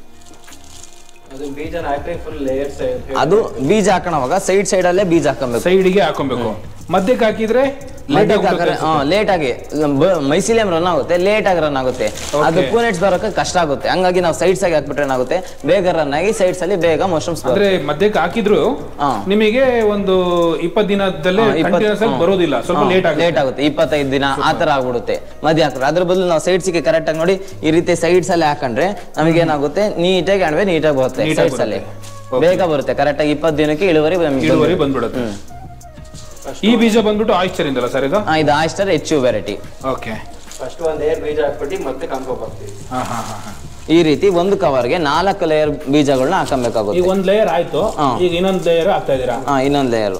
ಅದು ಬೀಜ ಹಾಕೋಣವಾಗ ಸೈಡ್ ಸೈಡ್ ಅಲ್ಲೇ ಬೀಜ ಹಾಕೊಬೇಕು. ಸೈಡ್ಗೆ ಹಾಕೊಬೇಕು. ಮಧ್ಯಕ್ಕೆ ಹಾಕಿದ್ರೆ ಲೇಟ್ ಆಗಿ ಮೈಸಿಲಿಯಂ ರನ್ ಆಗುತ್ತೆ, ಲೇಟ್ ಆಗಿ ರನ್ ಆಗುತ್ತೆ. ಅದು ಪೂನೆಟ್ಸ್ ಬರೋಕೆ ಕಷ್ಟ ಆಗುತ್ತೆ. ಹಂಗಾಗಿ ನಾವು ಸೈಡ್ಸ್ ಆಗಿ ಹಾಕ್ಬಿಟ್ರೆ ಏನಾಗುತ್ತೆ, ಬೇಗ ರನ್ ಆಗಿ ಸೈಡ್ಸ್ ಅಲ್ಲಿ ಬೇಗ ಮಶ್ರೂಮ್ಸ್. ಅಂದ್ರೆ ಮಧ್ಯಕ್ಕೆ ಹಾಕಿದ್ರು ನಿಮಗೆ ಒಂದು ಇಪ್ಪತ್ತು ದಿನದಲ್ಲೇ ಬರೋದಿಲ್ಲ, ಸ್ವಲ್ಪ ಲೇಟ್ ಆಗುತ್ತೆ. ಲೇಟ್ ಆಗುತ್ತೆ, ಇಪ್ಪತ್ತೈದು ದಿನ ಆತರ ಆಗ್ಬಿಡುತ್ತೆ ಮಧ್ಯ ಹಾಕಿದ್ರೆ. ಅದ್ರ ಬದಲು ನಾವು ಸೈಡ್ಸ್ ಗೆ ಕರೆಕ್ಟ್ ಆಗಿ ನೋಡಿ ಈ ರೀತಿ ಸೈಡ್ಸ್ ಅಲ್ಲಿ ಹಾಕೊಂಡ್ರೆ ನಮಗೆ ಏನಾಗುತ್ತೆ, ನೀಟಾಗಿ ಅಣಬೆ ನೀಟಾಗಿ ಬರುತ್ತೆ. ಸೈಡ್ಸ್ ಅಲ್ಲಿ ಬೇಗ ಬರುತ್ತೆ, ಕರೆಕ್ಟ್ ಆಗಿ ಇಪ್ಪತ್ತು ದಿನಕ್ಕೆ ಇಳುವರಿ ಇಳುವರಿ ಬಂದ್ಬಿಡುತ್ತೆ. ಈ ಬೀಜ ಬಂದ್ಬಿಟ್ಟು ಆಯಿಸ್ಟರ್ ಇಂದಲ್ಲ ಸರ್ ಇದು? ಇದು oyster H U variety. Okay. First ಒಂದು ಲೇಯರ್ ಬೀಜ ಹಾಕ್ಬಿಟ್ಟು ಮತ್ತೆ ಕಾನ್ಕೋಪ್ ಹಾಕ್ತೀವಿ. ಹಾ ಹಾ ಹಾ. ಈ ರೀತಿ ಒಂದು ಕವರ್ಗೆ ನಾಲ್ಕು ಲೇಯರ್ ಬೀಜಗಳನ್ನ ಹಾಕಬೇಕಾಗುತ್ತೆ. ಈಗ ಒಂದ್ ಲೇಯರ್ ಆಯ್ತು, ಈಗ ಇನ್ನೊಂದು ಲೇಯರ್ ಹಾಕ್ತಾ ಇದೀರಾ? ಹಾ, ಇನ್ನೊಂದು ಲೇಯರ್.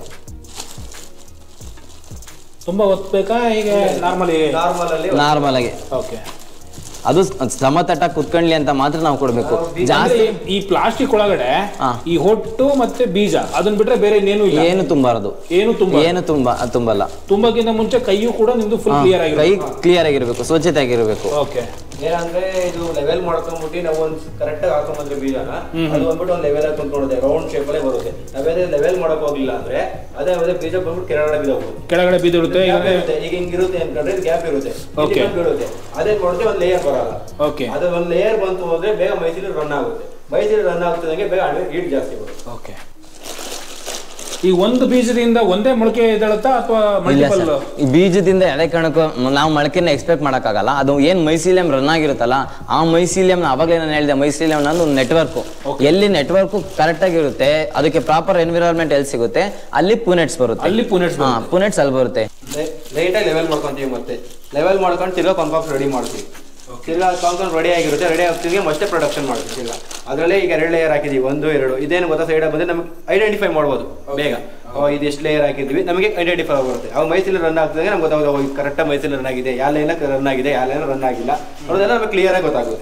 ತುಂಬಾ ಒತ್ತಬೇಕಾ ಈಗ ನಾರ್ಮಲ್ ನಾರ್ಮಲ್ ಅಲ್ಲಿ? ನಾರ್ಮಲ್ ಆಗಿ. ಓಕೆ. ಅದು ಸಮತಟ್ಟ ಕುತ್ಕೊಂಡ್ಲಿ ಅಂತ ಮಾತ್ರ ನಾವು ಕೊಡ್ಬೇಕು. ಜಾಸ್ತಿ ಈ ಪ್ಲಾಸ್ಟಿಕ್ ಒಳಗಡೆ ಈ ಹೊಟ್ಟು ಮತ್ತೆ ಬೀಜ ಅದನ್ನ ಬಿಟ್ರೆ ಬೇರೆ ಇನ್ನೇನು ಇಲ್ಲ. ಏನು ತುಂಬಾರದು, ಏನು ತುಂಬ ಏನು ತುಂಬಾ ತುಂಬಲ್ಲ. ತುಂಬಕ್ಕಿಂತ ಮುಂಚೆ ಕೈಯೂ ಕೂಡ ನಿಮ್ದು ಫುಲ್ ಕ್ಲಿಯರ್ ಆಗಿ ಕೈ ಕ್ಲಿಯರ್ ಆಗಿರ್ಬೇಕು, ಸ್ವಚ್ಛತೆ ಆಗಿರ್ಬೇಕು. ಓಕೆ. ಏನಂದ್ರೆ ಇದು ಲೆವೆಲ್ ಮಾಡ್ಕೊಂಡ್ಬಿಟ್ಟು ನಾವು ಒಂದ್ ಕರೆಕ್ಟ್ ಆಗಿ ಹಾಕೊಂಡ್ಬಂದ್ರೆ ಬೀಜನ ಅದು ಬಂದ್ಬಿಟ್ಟು ಒಂದ್ ಲೆವೆಲ್ ಆಗಿ ಕುಂತ್ಕೊಳ್ಳುತ್ತೆ, ರೌಂಡ್ ಶೇಪ್ ಅಲ್ಲೇ ಬರುತ್ತೆ. ನಾವೇನೇ ಲೆವೆಲ್ ಮಾಡಕ್ ಹೋಗಿಲ್ಲ ಅಂದ್ರೆ ಅದೇ ಅದೇ ಬೀಜ ಬಂದ್ಬಿಟ್ಟು ಕೆಳಗಡೆ ಬೀಜ ಹೋಗುತ್ತೆ, ಕೆಳಗಡೆ ಬಿದ್ದಿರುತ್ತೆ. ಈಗ ಹಿಂಗಿರುತ್ತೆ ಅನ್ಕೊಂಡ್ರೆ ಗ್ಯಾಪ್ ಇರುತ್ತೆ, ಬೀಳುತ್ತೆ. ಅದೇ ನೋಡಿದ್ರೆ ಒಂದ್ ಲೇಯರ್ ಬರಲ್ಲ. ಅದು ಒಂದ್ ಲೇಯರ್ ಬಂತು ಅಂದ್ರೆ ಬೇಗ ಮೈಸೂರು ರನ್ ಆಗುತ್ತೆ. ಮೈಸೂರು ರನ್ ಆಗ್ತದಂಗೆ ಬೇಗ ಹೀಟ್ ಜಾಸ್ತಿ ಬರುತ್ತೆ. ಓಕೆ. ಈ ಒಂದು ಬೀಜದಿಂದ ಒಂದೇ ಮೊಳಕೆ ಎದ್ದೇಳುತ್ತಾ ಅಥವಾ ಮಲ್ಟಿಪಲ್? ಈ ಬೀಜದಿಂದ ಎಳೆ ಕಾರಣಕ್ಕೂ ನಾವು ಮೊಳಕೆನ ಎಕ್ಸ್ಪೆಕ್ಟ್ ಮಾಡಕ್ಕಾಗಲ್ಲ. ಅದು ಏನ್ ಮೈಸೀಲಿಯಂ ರನ್ ಆಗಿರುತ್ತಲ್ಲ, ಆ ಮೈಸೀಲಿಯಂ ಅವಾಗಲೇ ನಾನು ಹೇಳಿದೆ, ಮೈಸೀಲಿಯಂ ಅನ್ನೋದು ಒಂದು ನೆಟ್ವರ್ಕ್. ಎಲ್ಲಿ ನೆಟ್ವರ್ಕ್ ಕರೆಕ್ಟ್ ಆಗಿರುತ್ತೆ, ಅದಕ್ಕೆ ಪ್ರಾಪರ್ ಎನ್ವಿರಾನ್ಮೆಂಟ್ ಎಲ್ಲಿ ಸಿಗುತ್ತೆ, ಅಲ್ಲಿ ಪೂನೆಟ್ಸ್ ಬರುತ್ತೆ. ಅಲ್ಲಿ ಪೂನೆಟ್ಸ್ ಹಾ ಪೂನೆಟ್ಸ್ ಅಲ್ಲಿ ಬರುತ್ತೆ. ಲೈಟ್ ಆಗಿ ಲೆವೆಲ್ ಮಾಡ್ಕೊಂತೀವಿ, ಮತ್ತೆ ಲೆವೆಲ್ ಮಾಡ್ಕೊಂಡು ತಿರ್ಗಾ ಕಾಂಪಾಕ್ಟ್ ರೆಡಿ ಮಾಡ್ತೀವಿ. ತಿರ್ಗಾ ಕಾಂಪೌಂಡ್ ರೆಡಿ ಆಗಿರುತ್ತೆ, ರೆಡಿ ಆಗ್ತಿದ್ವಿ ಮತ್ತೆ ಪ್ರೊಡಕ್ಷನ್ ಮಾಡ್ತೀವಿ. ಈಗ ಅದರಲ್ಲೇ ಈಗ ಎರಡು ಲೇಯರ್ ಹಾಕಿದೀವಿ, ಒಂದು ಎರಡು. ಇದೇನು ಗೊತ್ತಾ, ಸೈಡ್ ಬಂದ್ರೆ ನಮಗೆ ಐಡೆಂಟಿಫೈ ಮಾಡ್ಬೋದು ಬೇಗ. ಇದು ಎಷ್ಟು ಲೇಯರ್ ಹಾಕಿದ್ವಿ ನಮಗೆ ಐಡೆಂಟಿಫೈ ಬರುತ್ತೆ. ಅವಾಗ ಮೈಸೂರು ರನ್ ಆಗ್ತದೆ ನಮ್ಗೆ ಗೊತ್ತಾಗೋದು, ಕರೆಕ್ಟ್ ಮೈಸೂರು ರನ್ ಆಗಿದೆ, ಯಾವ ಲೈನ್ ರನ್ ಆಗಿದೆ, ಯಾವ ಲೈನ್ ರನ್ ಆಗಿಲ್ಲ ಅನ್ನೋದೆಲ್ಲ ನಮಗೆ ಕ್ಲಿಯರ್ ಆಗಿ ಗೊತ್ತಾಗುತ್ತೆ.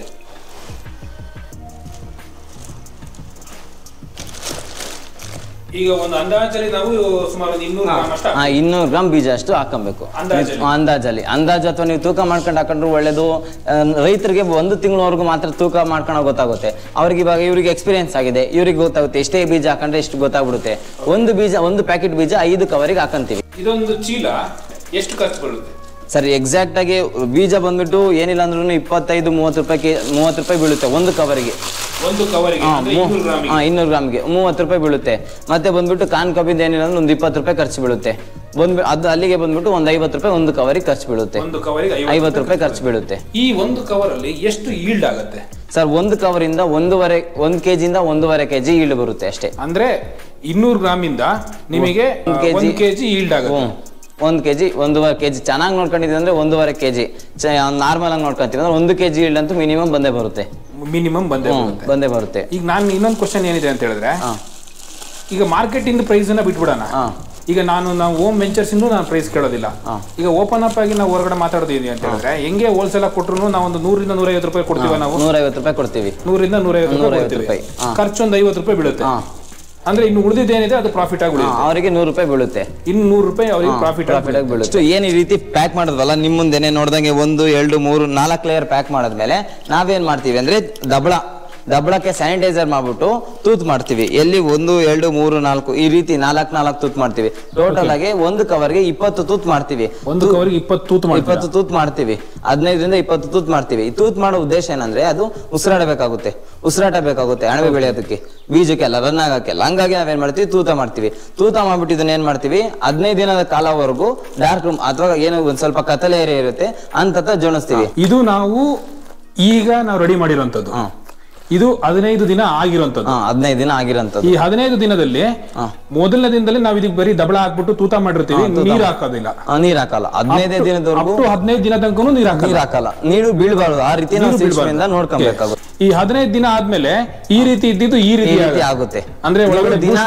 ಈಗ ಒಂದು ಅಂದಾಜಲ್ಲಿ ನಾವು ಸುಮಾರು ಇನ್ನೂರು ಗ್ರಾಮ್ ಅಷ್ಟು ಇನ್ನೂರು ಗ್ರಾಮ್ ಬೀಜ ಅಷ್ಟು ಹಾಕೊಬೇಕು ಅಂದಾಜಲ್ಲಿ. ಅಂದಾಜು ಅಥವಾ ನೀವು ತೂಕ ಮಾಡ್ಕೊಂಡು ಹಾಕೊಂಡ್ರು ಒಳ್ಳೇದು. ರೈತರಿಗೆ ಒಂದು ತಿಂಗಳವರೆಗೂ ಮಾತ್ರ ತೂಕ ಮಾಡ್ಕೊಂಡು ಗೊತ್ತಾಗುತ್ತೆ. ಅವ್ರಿಗೆ ಇವಾಗ ಇವ್ರಿಗೆ ಎಕ್ಸ್ಪೀರಿಯನ್ಸ್ ಆಗಿದೆ, ಇವ್ರಿಗೆ ಗೊತ್ತಾಗುತ್ತೆ ಎಷ್ಟೇ ಬೀಜ ಹಾಕೊಂಡ್ರೆ ಎಷ್ಟು ಗೊತ್ತಾಗ್ಬಿಡುತ್ತೆ. ಒಂದು ಬೀಜ ಒಂದು ಪ್ಯಾಕೆಟ್ ಬೀಜ ಐದು ಕವರಿಗೆ ಹಾಕಂತೀವಿ. ಇದೊಂದು ಚೀಲ ಎಷ್ಟು ಖರ್ಚು ಬರುತ್ತೆ ಸರ್? ಎಕ್ಸಾಕ್ಟ್ ಆಗಿ ಬೀಜ ಬಂದ್ಬಿಟ್ಟು ಏನಿಲ್ಲ ಅಂದ್ರೂ ಇಪ್ಪತ್ತೈದು ಮೂವತ್ತು ರೂಪಾಯಿ ಮೂವತ್ತು ರೂಪಾಯಿ ಬೀಳುತ್ತೆ ಒಂದು ಕವರಿಗೆ. ಒಂದು ಕವರಿಗೆ ಇನ್ನೂರು ಗ್ರಾಮ್ಗೆ ಮೂವತ್ತು ರೂಪಾಯಿ ಬೀಳುತ್ತೆ. ಮತ್ತೆ ಬಂದ್ಬಿಟ್ಟು ಕಾನ್ ಕಬ್ಬಿಂದ ಏನಿಲ್ಲ ಅಂದ್ರೆ ಒಂದು ಇಪ್ಪತ್ತು ರೂಪಾಯಿ ಖರ್ಚು ಬೀಳುತ್ತೆ. ಬಂದ್ ಅದು ಅಲ್ಲಿಗೆ ಬಂದ್ಬಿಟ್ಟು ಒಂದು ಐವತ್ತು ರೂಪಾಯಿ ಒಂದು ಕವರಿಗೆ ಖರ್ಚು ಬೀಳುತ್ತೆ. ಒಂದು ಕವರಿಗೆ ಐವತ್ತು ರೂಪಾಯಿ ಖರ್ಚು ಬೀಳುತ್ತೆ. ಈ ಒಂದು ಕವರ್ ಅಲ್ಲಿ ಎಷ್ಟು ಈಲ್ಡ್ ಆಗುತ್ತೆ ಸರ್? ಒಂದು ಕವರ್ ಇಂದ ಒಂದೂವರೆ ಒಂದ್ ಕೆಜಿಯಿಂದ ಒಂದೂವರೆ ಕೆಜಿ ಈಲ್ಡ್ ಬರುತ್ತೆ ಅಷ್ಟೇ. ಅಂದ್ರೆ ಇನ್ನೂರು ಗ್ರಾಮ್ ಇಂದ ನಿಮಗೆ ಒಂದು ಕೆಜಿ ಈಲ್ಡ್ ಆಗುತ್ತೆ. ಒಂದ್ ಕೆಜಿ ಒಂದೂವರೆ ಕೆಜಿ ಚೆನ್ನಾಗಿ ನೋಡ್ಕೊಂಡಿದ್ದೀವಿ ಅಂದ್ರೆ ಒಂದೂವರೆ ಕೆಜಿ, ನಾರ್ಮಲ್ ಆಗಿ ನೋಡ್ಕೊಂತೀವಿ ಅಂದ್ರೆ ಒಂದು ಕೆಜಿ ಈಲ್ಡ್ ಅಂತೂ ಮಿನಿಮಮ್ ಬಂದೇ ಬರುತ್ತೆ. ಮಿನಿಮಮ್ ಬಂದೇ ಬಂದೇ ಬರುತ್ತೆ. ಈಗ ನಾನು ಇನ್ನೊಂದು ಕ್ವಶನ್ ಏನಿದೆ ಅಂತ ಹೇಳಿದ್ರೆ, ಈಗ ಮಾರ್ಕೆಟಿಂಗ್ ಪ್ರೈಸ್ ಅನ್ನ ಬಿಟ್ಬಿಡೋಣ. ಈಗ ನಾನು ನಾವು ಓಮ್ ವೆಂಚರ್ಸ್ ಇಂದ ನಾನು ಪ್ರೈಸ್ ಕೇಳೋದಿಲ್ಲ. ಈಗ ಓಪನ್ ಅಪ್ ಆಗಿ ನಾವು ಹೊರಗಡೆ ಮಾತಾಡೋದಿದೆ ಅಂತ ಹೇಳಿದ್ರೆ, ಹೆಂಗೆ ಹೋಲ್ಸೇಲ್ ಕೊಟ್ಟರು ನಾವು ಒಂದು ನೂರಿಂದ ನೂರೈವತ್ತು ರೂಪಾಯಿ ಕೊಡ್ತೀವಿ. ನಾವು ನೂರೈವತ್ತು ರೂಪಾಯಿ ಕೊಡ್ತೀವಿ. ನೂರಿಂದ ನೂರೈವತ್ತು ರೂಪಾಯಿ ಖರ್ಚು ಒಂದು ಐವತ್ತು ರೂಪಾಯಿ ಬೀಳುತ್ತೆ. ಅಂದ್ರೆ ಇನ್ನು ಉಳಿದಿದ್ದೇನಿದೆ ಅದು ಪ್ರಾಫಿಟ್ ಆಗಿ ಅವರಿಗೆ ನೂರು ರೂಪಾಯಿ ಬೀಳುತ್ತೆ. ಇನ್ನು ನೂರು ರೂಪಾಯಿ ಅವರಿಗೆ ಪ್ರಾಫಿಟ್ ಪ್ರಾಫಿಟ್ ಆಗಿ ಬೀಳುತ್ತೆ. ಏನ್ ಈ ರೀತಿ ಪ್ಯಾಕ್ ಮಾಡೋದಲ್ಲ ನಿಮ್ ಮುಂದೆನೆ ನೋಡ್ದಂಗೆ ಒಂದು ಎರಡು ಮೂರು ನಾಲ್ಕು ಲೇಯರ್ ಪ್ಯಾಕ್ ಮಾಡಿದ್ಮೇಲೆ ನಾವೇನ್ ಮಾಡ್ತೀವಿ ಅಂದ್ರೆ ದಬಳ ದಬ್ಬಳಕ್ಕೆ ಸ್ಯಾನಿಟೈಸರ್ ಮಾಡ್ಬಿಟ್ಟು ತೂತ್ ಮಾಡ್ತೀವಿ. ಎಲ್ಲಿ ಒಂದು ಎರಡು ಮೂರು ನಾಲ್ಕು ಈ ರೀತಿ ನಾಲ್ಕು ನಾಲ್ಕು ತೂತ್ ಮಾಡ್ತೀವಿ. ಟೋಟಲ್ ಆಗಿ ಒಂದು ಕವರ್ಗೆ ಇಪ್ಪತ್ತು ತೂತ್ ಮಾಡ್ತೀವಿ. ಒಂದು ಕವರ್ಗೆ ಇಪ್ಪತ್ತು ತೂತ್ ಇಪ್ಪತ್ತು ತೂತ್ ಮಾಡ್ತೀವಿ. ಹದಿನೈದರಿಂದ ಇಪ್ಪತ್ತು ತೂತ್ ಮಾಡ್ತೀವಿ. ಈ ತೂತ್ ಮಾಡೋ ಉದ್ದೇಶ ಏನಂದ್ರೆ ಅದು ಉಸಿರಾಡಬೇಕಾಗುತ್ತೆ, ಉಸಿರಾಟ ಬೇಕಾಗುತ್ತೆ ಅಣಬೆ ಬೆಳೆಯೋದಕ್ಕೆ, ಬೀಜಕ್ಕೆಲ್ಲ ರನ್ ಆಗಕ್ಕೆಲ್ಲ. ಹಂಗಾಗಿ ನಾವೇನ್ ಮಾಡ್ತೀವಿ, ತೂತ ಮಾಡ್ತೀವಿ. ತೂತ ಮಾಡ್ಬಿಟ್ಟು ಇದನ್ನ ಏನ್ ಮಾಡ್ತೀವಿ, ಹದಿನೈದು ದಿನದ ಕಾಲವರೆಗೂ ಡಾರ್ಕ್ ರೂಮ್ ಅಥವಾ ಏನೋ ಒಂದ್ ಸ್ವಲ್ಪ ಕತ್ತಲೆ ಏರಿಯಾ ಇರುತ್ತೆ ಅಂತ ಜೋಣಿಸ್ತೀವಿ. ಇದು ನಾವು ಈಗ ನಾವು ರೆಡಿ ಮಾಡಿರುವಂತದ್ದು. ಇದು ಹದಿನೈದು ದಿನ ಆಗಿರುವಂತದ್ದು. ಹದಿನೈದು ದಿನ ಆಗಿರುವಂತದ್ದು. ಈ ಹದಿನೈದು ದಿನದಲ್ಲಿ ಮೊದಲನೇ ದಿನದಲ್ಲಿ ನಾವು ಇದಕ್ಕೆ ಬರೀ ದಬಳ ಹಾಕ್ಬಿಟ್ಟು ತೂತ ಮಾಡಿರ್ತೀವಿ, ನೀರ್ ಹಾಕೋದಿಲ್ಲ. ನೀರ್ ಹಾಕಲ್ಲ. ಹದಿನೈದೇ ದಿನದವರೆಗೂ ಹದಿನೈದು ದಿನ ತನಕ ನೀರ್ ನೀರ್ ಹಾಕಲ್ಲ. ನೀರು ಬೀಳ್ಬಾರ್ದು. ಆ ರೀತಿ ನೋಡ್ಕೊಬೇಕಾಗುತ್ತೆ. ಈ ಹದಿನೈದು ದಿನ ಆದ್ಮೇಲೆ ಈ ರೀತಿ ಇದ್ದಿದ್ದು ಈ ರೀತಿ ಆಗುತ್ತೆ. ಅಂದ್ರೆ ಒಳಗಡೆ ದಿನ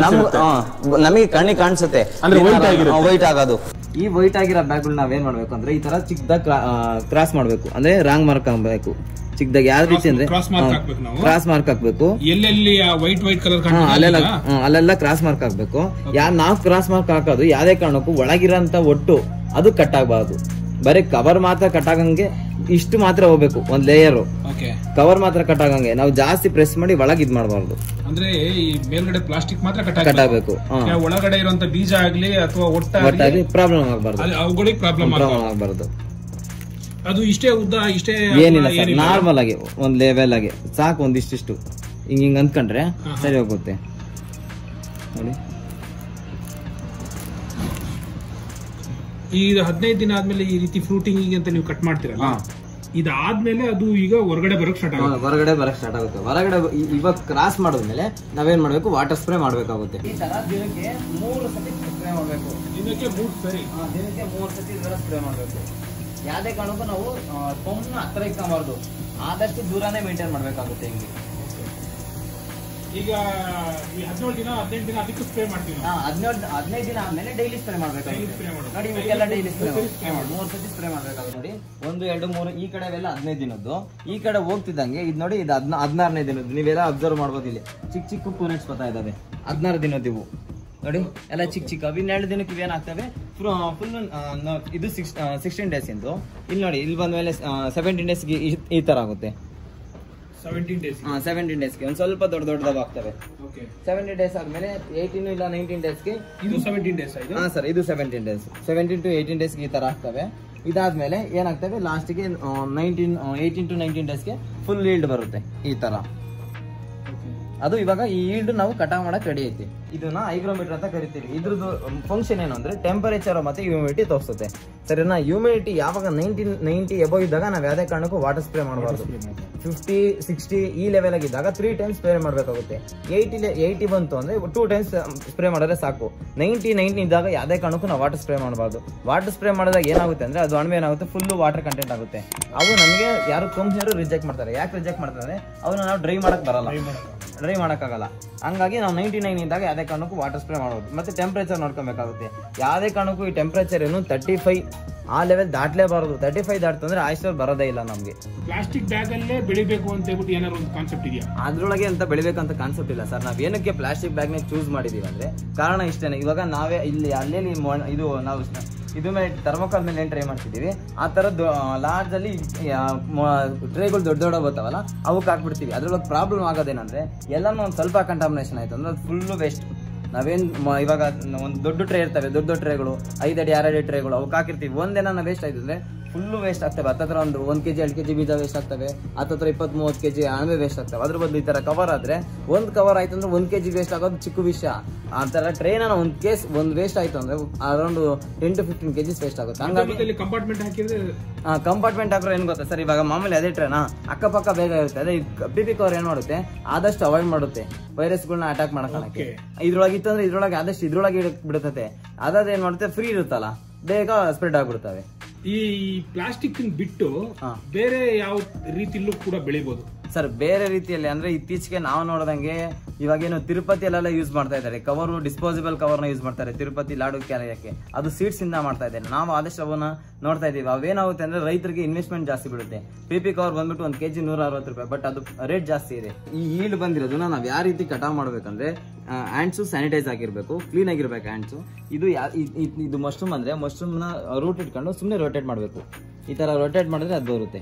ನಮಗೆ ಕಣ್ಣಿಗೆ ಕಾಣಿಸುತ್ತೆ ಅಂದ್ರೆ ವೈಟ್ ಆಗೋದು. ಈ ವೈಟ್ ಆಗಿರೋ ಬ್ಯಾಗ್ ನಾವೇನ್ ಮಾಡ್ಬೇಕು ಅಂದ್ರೆ ಈ ತರ ಚಿಕ್ಕದಾಗ ಕ್ರಾಸ್ ಮಾಡ್ಬೇಕು. ಅಂದ್ರೆ ರಾಂಗ್ ಮಾರ್ಕ್ ಹಾಕ್ಬೇಕು. ಚಿಕ್ಕದಾಗ ಯಾವ ರೀತಿ ಅಂದ್ರೆ ಕ್ರಾಸ್ ಮಾರ್ಕ್ ಹಾಕ್ಬೇಕು. ಎಲ್ಲೆಲ್ಲಿ ವೈಟ್ ವೈಟ್ ಕಲರ್ ಅಲ್ಲೆಲ್ಲ ಅಲ್ಲೆಲ್ಲ ಕ್ರಾಸ್ ಮಾರ್ಕ್ ಹಾಕ್ಬೇಕು. ಯಾ ನಾವು ಕ್ರಾಸ್ ಮಾರ್ಕ್ ಹಾಕೋದು ಯಾವ್ದೇ ಕಾರಣಕ್ಕೂ ಒಳಗಿರೋಂತ ಒಟ್ಟು ಅದು ಕಟ್ ಆಗಬಾರ್ದು. ಬರೀ ಕವರ್ ಮಾತ್ರ ಕಟ್ ಆಗಂಗೆ ಇಷ್ಟು ಮಾತ್ರ ಹೋಗ್ಬೇಕು. ಒಂದ್ ಲೇಯರ್ ಕವರ್ ಮಾತ್ರ ಕಟ್ ಆಗಂಗೆ. ನಾವು ಜಾಸ್ತಿ ಪ್ರೆಸ್ ಮಾಡಿ ಒಳಗ್ ಇದ್ ಮಾಡಬಾರ್ದು. ಅಂದ್ರೆ ಈ ಮೇಲ್ಗಡೆ ಪ್ಲಾಸ್ಟಿಕ್ ಮಾತ್ರ ಕಟ್ ಆಗಬೇಕು. ಒಳಗಡೆ ಇರುವಂತ ಬೀಜ ಆಗ್ಲಿ ಅಥವಾ ಒಟ್ಟಾಗಿ ಪ್ರಾಬ್ಲಮ್ ಆಗಬಾರ್ದು. ಅವುಗಳಿಗೆ ಪ್ರಾಬ್ಲಮ್ ಆಗಬಾರ್ದು. ಅದು ಇಷ್ಟೇ ಉದ್ದ ಇಷ್ಟೇ ಏನಿಲ್ಲ ಸರ್, ನಾರ್ಮಲ್ ಆಗಿ ಒಂದ್ ಲೆವೆಲ್ ಆಗಿ ಸಾಕು. ಒಂದಿಷ್ಟು ಹಿಂಗ್ ಹಿಂಗ್ ಅಂದ್ಕೊಂಡ್ರೆ ಸರಿ ಹೋಗುತ್ತೆ ನೋಡಿ. ಈಗ ಹದಿನೈದು ದಿನ ಆದ್ಮೇಲೆ ಈ ರೀತಿ ಫ್ರೂಟಿಂಗ್ ಅಂತ ನೀವು ಕಟ್ ಮಾಡ್ತೀರಲ್ಲ, ಇದಾದ್ಮೇಲೆ ಅದು ಈಗ ಹೊರಗಡೆ ಬರಕ್ ಸ್ಟಾರ್ಟ್ ಆಗುತ್ತೆ. ಹೊರಗಡೆ ಬರಕ್ ಸ್ಟಾರ್ಟ್ ಆಗುತ್ತೆ. ಹೊರಗಡೆ ಇವಾಗ ಕ್ರಾಸ್ ಮಾಡೋದ್ಮೇಲೆ ನಾವೇನ್ ಮಾಡ್ಬೇಕು, ವಾಟರ್ ಸ್ಪ್ರೇ ಮಾಡ್ಬೇಕಾಗುತ್ತೆ. ಈ ತರ ದಿನಕ್ಕೆ ಮೂರು ಸತಿ ಸ್ಪ್ರೇ ಮಾಡ್ಬೇಕು. ದಿನಕ್ಕೆ ಮೂರು ಸರಿ ದಿನಕ್ಕೆ ಮೂರು ಸತಿ ಸ್ಪ್ರೇ ಮಾಡ್ಬೇಕು. ಯಾವ್ದೇ ಕಾರಣಕ್ಕೂ ನಾವು ಕೊಂಬನ ಹತ್ರ ಇಟ್ಕೊಂಬಾರ್ದು. ಆದಷ್ಟು ದೂರನೇ ಮೇಂಟೈನ್ ಮಾಡ್ಬೇಕಾಗುತ್ತೆ. ಹಿಂಗೆ ಈಗ ಹದಿನೇಳು ದಿನ ಹದಿನೆಂಟು ದಿನ ಅದಕ್ಕೆ ಸ್ಪ್ರೇ ಮಾಡ್ತೀವಿ. ಹದಿನೇಳು ಹದಿನೈದು ದಿನ ಆದ್ಮೇಲೆ ಡೈಲಿ ಸ್ಪ್ರೇ ಮಾಡ್ಬೇಕಾಗುತ್ತೆ. ನೋಡಿ ಇವಕ್ಕೆಲ್ಲ ಡೈಲಿ ಸ್ಪ್ರೇ ಮೂರು ಸತಿ ಸ್ಪ್ರೇ ಮಾಡ್ಬೇಕಾಗುತ್ತೆ. ನೋಡಿ ಒಂದು ಎರಡು ಮೂರು ಈ ಕಡೆ ಎಲ್ಲ ಹದಿನೈದು ದಿನದ್ದು, ಈ ಕಡೆ ಹೋಗ್ತಿದ್ದಂಗೆ ಇದು ನೋಡಿ ಇದು ಹದಿನ ಹದಿನಾರನೇ ದಿನದ್ದು. ನೀವೆಲ್ಲ ಅಬ್ಸರ್ವ್ ಮಾಡ್ಬೋದು. ಇಲ್ಲಿ ಚಿಕ್ಕ ಚಿಕ್ಕ ಪೂನೆಟ್ಸ್ ಬರ್ತಾ ಇದಾವೆ. ಹದಿನಾರು ದಿನದ್ದು ಇವು ನೋಡಿ ಎಲ್ಲ ಚಿಕ್ಕ ಚಿಕ್ಕ ಇನ್ನೆರಡು ದಿನಕ್ಕೆ ಇವೇನಾಗ್ತವೆ ಫುಲ್ ಇದು ಸಿಕ್ಸ್ ಸಿಕ್ಸ್ಟೀನ್ ಡೇಸ್ ಇಂದು ಇಲ್ಲಿ ನೋಡಿ ಇಲ್ಲಿ ಬಂದ ಮೇಲೆ ಸೆವೆಂಟೀನ್ ಡೇಸ್ಗೆ ಈ ತರ ಆಗುತ್ತೆ. ಸೆವೆಂಟೀನ್ ಡೇಸ್ ಹಾ ಸೆವೆಂಟೀನ್ ಡೇಸ್ಗೆ ಒಂದು ಸ್ವಲ್ಪ ದೊಡ್ಡ ದೊಡ್ಡದಾಗಿ ಆಗ್ತವೆ. ಸೆವೆಂಟೀನ್ ಡೇಸ್ ಆದ್ಮೇಲೆ ಏಯ್ಟೀನ್ ಇಲ್ಲ ನೈನ್ಟೀನ್ ಡೇಸ್ಗೆ ಇದು ಸೆವೆಂಟೀನ್ ಡೇಸ್ ಆಯ್ತು. ಹಾ ಸರ್ ಇದು seventeen days seventeen to eighteen ಡೇಸ್ಗೆ ಈ ತರ ಆಗ್ತವೆ. ಇದಾದ್ಮೇಲೆ ಏನಾಗ್ತವೆ ಲಾಸ್ಟ್ಗೆ ನೈನ್ಟೀನ್ ಏಯ್ಟೀನ್ ಟು ನೈನ್ಟೀನ್ ಡೇಸ್ಗೆ ಫುಲ್ ಈಲ್ಡ್ ಬರುತ್ತೆ ಈ ತರ. ಅದು ಇವಾಗ ಈ ಈಲ್ಡ್ ನಾವು ಕಟಾವ್ ಮಾಡಕ್ ರೆಡಿ ಐತಿ. ಇದನ್ನ ಹೈಗ್ರೋಮೀಟರ್ ಅಂತ ಕರಿತೀವಿ. ಇದ್ರದ್ದು ಫಂಕ್ಷನ್ ಏನು ಅಂದ್ರೆ ಟೆಂಪರೇಚರ್ ಮತ್ತೆ ಹ್ಯೂಮಿಡಿಟಿ ತೋರಿಸುತ್ತೆ. ಸರಿನಾ? ಹ್ಯೂಮಿಡಿಟಿ ಯಾವಾಗ ನೈನ್ಟೀನ್ ನೈನ್ಟಿ ಎಬೋ ಇದ್ದಾಗ ನಾವು ಯಾವುದೇ ಕಾರಣಕ್ಕೂ ವಾಟರ್ ಸ್ಪ್ರೇ ಮಾಡಬಾರ್ದು. ಫಿಫ್ಟಿ ಸಿಕ್ಸ್ಟಿ ಈ ಲೆವೆಲ್ ಆಗಿದ್ದಾಗ ತ್ರೀ ಟೈಮ್ಸ್ ಸ್ಪ್ರೇ ಮಾಡಬೇಕಾಗುತ್ತೆ. ಏಯ್ಟಿ ಏಯ್ಟಿ ಬಂತು ಅಂದ್ರೆ ಟೂ ಟೈಮ್ಸ್ ಸ್ಪ್ರೇ ಮಾಡಿದ್ರೆ ಸಾಕು. ನೈನ್ಟಿ ನೈನ್ಟಿ ಇದ್ದಾಗ ಯಾವುದೇ ಕಾರಣಕ್ಕೂ ನಾವು ವಾಟರ್ ಸ್ಪ್ರೇ ಮಾಡಬಾರ್ದು. ವಾಟರ್ ಸ್ಪ್ರೇ ಮಾಡಿದಾಗ ಏನಾಗುತ್ತೆ ಅಂದ್ರೆ ಅದು ಅಣಬೆ ಏನಾಗುತ್ತೆ ಫುಲ್ ವಾಟರ್ ಕಂಟೆಂಟ್ ಆಗುತ್ತೆ. ಅವು ನಮಗೆ ಯಾರು ಕಂಪ್ನಿಯವರು ರಿಜೆಕ್ಟ್ ಮಾಡ್ತಾರೆ. ಯಾಕೆ ರಿಜೆಕ್ಟ್ ಮಾಡ್ತಾರೆ ಅಂದ್ರೆ ಅವನ್ನ ನಾವು ಡ್ರೈ ಮಾಡಕ್ ಬರಲ್ಲ, ಡ್ರೈ ಮಾಡೋಕ್ಕಾಗಲ್ಲ. ಹಂಗಾಗಿ ನಾವು ನೈಂಟಿ ನೈನ್ ಇದ್ದಾಗ ಯಾವುದೇ ಕಾರಣಕ್ಕೂ ವಾಟರ್ ಸ್ಪ್ರೇ ಮಾಡೋದು. ಮತ್ತೆ ಟೆಂಪ್ರೇಚರ್ ನೋಡ್ಕೊಬೇಕಾಗುತ್ತೆ. ಯಾವುದೇ ಕಾರಣಕ್ಕೂ ಈ ಟೆಂಪ್ರೇಚರ್ ಏನು ತರ್ಟಿ ಫೈವ್ ಆ ಲೆವೆಲ್ ದಾಟ್ಲೇಬಾರದು. ತರ್ಟಿ ಫೈವ್ ದಾಟ್ತಂದ್ರೆ ಆಯ್ಸರ್ ಬರೋದೇ ಇಲ್ಲ ನಮಗೆ. ಪ್ಲಾಸ್ಟಿಕ್ ಬ್ಯಾಗ್ ಅಲ್ಲೇ ಬೆಳಿಬೇಕು ಅಂತ ಹೇಳ್ಬಿಟ್ಟು ಏನಾದ್ರು ಒಂದು ಕಾನ್ಸೆಪ್ಟ್ ಇದೆಯಾ? ಅದ್ರೊಳಗೆ ಅಂತ ಬೆಳಿಬೇಕಂತ ಕಾನ್ಸೆಪ್ಟ್ ಇಲ್ಲ ಸರ್. ನಾವ್ ಏನಕ್ಕೆ ಪ್ಲಾಸ್ಟಿಕ್ ಬ್ಯಾಗ್ ನ ಚೂಸ್ ಮಾಡಿದೀವಿ ಅಂದ್ರೆ ಕಾರಣ ಇಷ್ಟೇನೆ. ಇವಾಗ ನಾವೇ ಇಲ್ಲಿ ಅಲ್ಲೇ ಇದು ನಾವು ಇದು ಮೇಲೆ ಥರ್ಮೋಕಾಲ್ ಮೇಲೆ ಏನ್ ಟ್ರೈ ಮಾಡ್ತಿದೀವಿ ಆ ತರದ್ದು ಲಾರ್ಜ್ ಅಲ್ಲಿ ಟ್ರೇಗಳು ದೊಡ್ಡ ದೊಡ್ಡ ಬರ್ತಾವಲ್ಲ ಅವಕ್ಕೆ ಹಾಕ್ಬಿಡ್ತೀವಿ. ಅದ್ರೊಳಗೆ ಪ್ರಾಬ್ಲಮ್ ಆಗೋದೇನಂದ್ರೆ ಎಲ್ಲಾನು ಒಂದ್ ಸ್ವಲ್ಪ ಕಂಟಾಮಿನೇಷನ್ ಆಯ್ತು ಅಂದ್ರೆ ಫುಲ್ ವೇಸ್ಟ್. ನಾವೇನ್ ಇವಾಗ ಒಂದು ದೊಡ್ಡ ಟ್ರೇ ಇರ್ತವೆ, ದೊಡ್ಡ ದೊಡ್ಡ ಟ್ರೇಗಳು ಐದಡಿ ಆರಡಿ ಟ್ರೇಗಳು ಅವಕ್ಕೆ ಹಾಕಿರ್ತೀವಿ. ಒಂದೇನ ವೇಸ್ಟ್ ಆಯ್ತು ಅಂದ್ರೆ ಫುಲ್ಲು ವೇಸ್ಟ್ ಆಗ್ತವೆ. ಹತ್ತತ್ರ ಒಂದು ಒಂದ್ ಕೆಜಿ ಎರಡು ಕೆಜಿ ಬೀಜ ವೇಸ್ಟ್ ಆಗ್ತವೆ. ಹತ್ತತ್ರ ಇಪ್ಪತ್ತ್ ಮೂವತ್ತು ಕೆಜಿ ಅಣಬೆ ವೇಸ್ಟ್ ಆಗ್ತವೆ. ಅದ್ರ ಬದಲು ಈ ತರ ಕವರ್ ಆದ್ರೆ ಒಂದ್ ಕವರ್ ಆಯ್ತು ಅಂದ್ರೆ ಒಂದ್ ಕೆಜಿ ವೇಸ್ಟ್ ಆಗೋದು ಚಿಕ್ಕ ವಿಷಯ. ಆ ತರ ಟ್ರೈನ ಒಂದ್ ಕೇಸ್ ಒಂದ್ ವೇಸ್ಟ್ ಆಯ್ತು ಅಂದ್ರೆ around ten to fifteen KGs waste ಆಗುತ್ತೆ. ಹಂಗಾಗಿ ಕಂಪಾರ್ಟ್ಮೆಂಟ್ ಹಾಕಿದ್ರೆ ಕಂಪಾರ್ಟ್ಮೆಂಟ್ ಹಾಕಿದ್ರೆ ಏನ್ ಗೊತ್ತಾ ಸರ್, ಇವಾಗ ಮಾಮೂಲಿ ಅದೇ ಟ್ರೈನ ಅಕ್ಕಪಕ್ಕ ಬೇಗ ಇರುತ್ತೆ. ಅದೇ ಪಿ ಪಿ ಕವರ್ ಏನ್ ಮಾಡುತ್ತೆ ಆದಷ್ಟು ಅವಾಯ್ಡ್ ಮಾಡುತ್ತೆ ವೈರಸ್ಗಳನ್ನ ಅಟ್ಯಾಕ್ ಮಾಡಕ್ಕೆ. ಇದ್ರೊಳಗೆ ಇತ್ತಂದ್ರೆ ಇದ್ರೊಳಗೆ ಆದಷ್ಟು ಇದ್ರೊಳಗೆ ಬಿಡುತ್ತೆ. ಅದಾದ ಏನ್ ಮಾಡುತ್ತೆ ಫ್ರೀ ಇರುತ್ತಲ್ಲ ಬೇಗ ಸ್ಪ್ರೆಡ್ ಆಗ್ಬಿಡ್ತವೆ. ಈ ಪ್ಲಾಸ್ಟಿಕ್ ಬಿಟ್ಟು ಬೇರೆ ಯಾವ ರೀತಿಯಲ್ಲೂ ಕೂಡ ಬೆಳಿಬಹುದು ಸರ್? ಬೇರೆ ರೀತಿಯಲ್ಲಿ ಅಂದ್ರೆ ಇತ್ತೀಚೆಗೆ ನಾವು ನೋಡ್ದಂಗೆ ಇವಾಗೇನು ತಿರುಪತಿಯಲ್ಲೆಲ್ಲ ಯೂಸ್ ಮಾಡ್ತಾ ಇದ್ದಾರೆ ಕವರು, ಡಿಸ್ಪೋಸಿಬಲ್ ಕವರ್ ನ ಯೂಸ್ ಮಾಡ್ತಾರೆ ತಿರುಪತಿ ಲಾಡು ಕ್ಯಾರಿಯಕ್ಕೆ. ಅದು ಸೀಡ್ಸ್ ಇಂದ ಮಾಡ್ತಾ ಇದ್ದಾರೆ. ನಾವು ಆದಷ್ಟು ಅವನ್ನ ನೋಡ್ತಾ ಇದೀವಿ. ಅವೇನಾಗುತ್ತೆ ಅಂದ್ರೆ ರೈತರಿಗೆ ಇನ್ವೆಸ್ಟ್ಮೆಂಟ್ ಜಾಸ್ತಿ ಬೀಳುತ್ತೆ. ಪಿ ಪಿ ಕವರ್ ಬಂದ್ಬಿಟ್ಟು ಒಂದ್ ಕೆಜಿ ನೂರ ಅರವತ್ತು ರೂಪಾಯಿ, ಬಟ್ ಅದು ರೇಟ್ ಜಾಸ್ತಿ ಇದೆ. ಈ ಈಲ್ಡ್ ಬಂದಿರೋದನ್ನ ನಾವ್ ಯಾವ ರೀತಿ ಕಟಾವ್ ಮಾಡ್ಬೇಕಂದ್ರೆ ಹ್ಯಾಂಡ್ಸು ಸ್ಯಾನಿಟೈಸ್ ಆಗಿರ್ಬೇಕು, ಕ್ಲೀನ್ ಆಗಿರ್ಬೇಕು ಹ್ಯಾಂಡ್ಸು. ಇದು ಇದು ಮಶ್ರೂಮ್ ಅಂದ್ರೆ ಮಶ್ರೂಮ್ ನ ರೂಟ್ ಇಟ್ಕೊಂಡು ಸುಮ್ಮನೆ ರೊಟೇಟ್ ಮಾಡ್ಬೇಕು. ಈ ತರ ರೊಟೇಟ್ ಮಾಡಿದ್ರೆ ಅದು ಬರುತ್ತೆ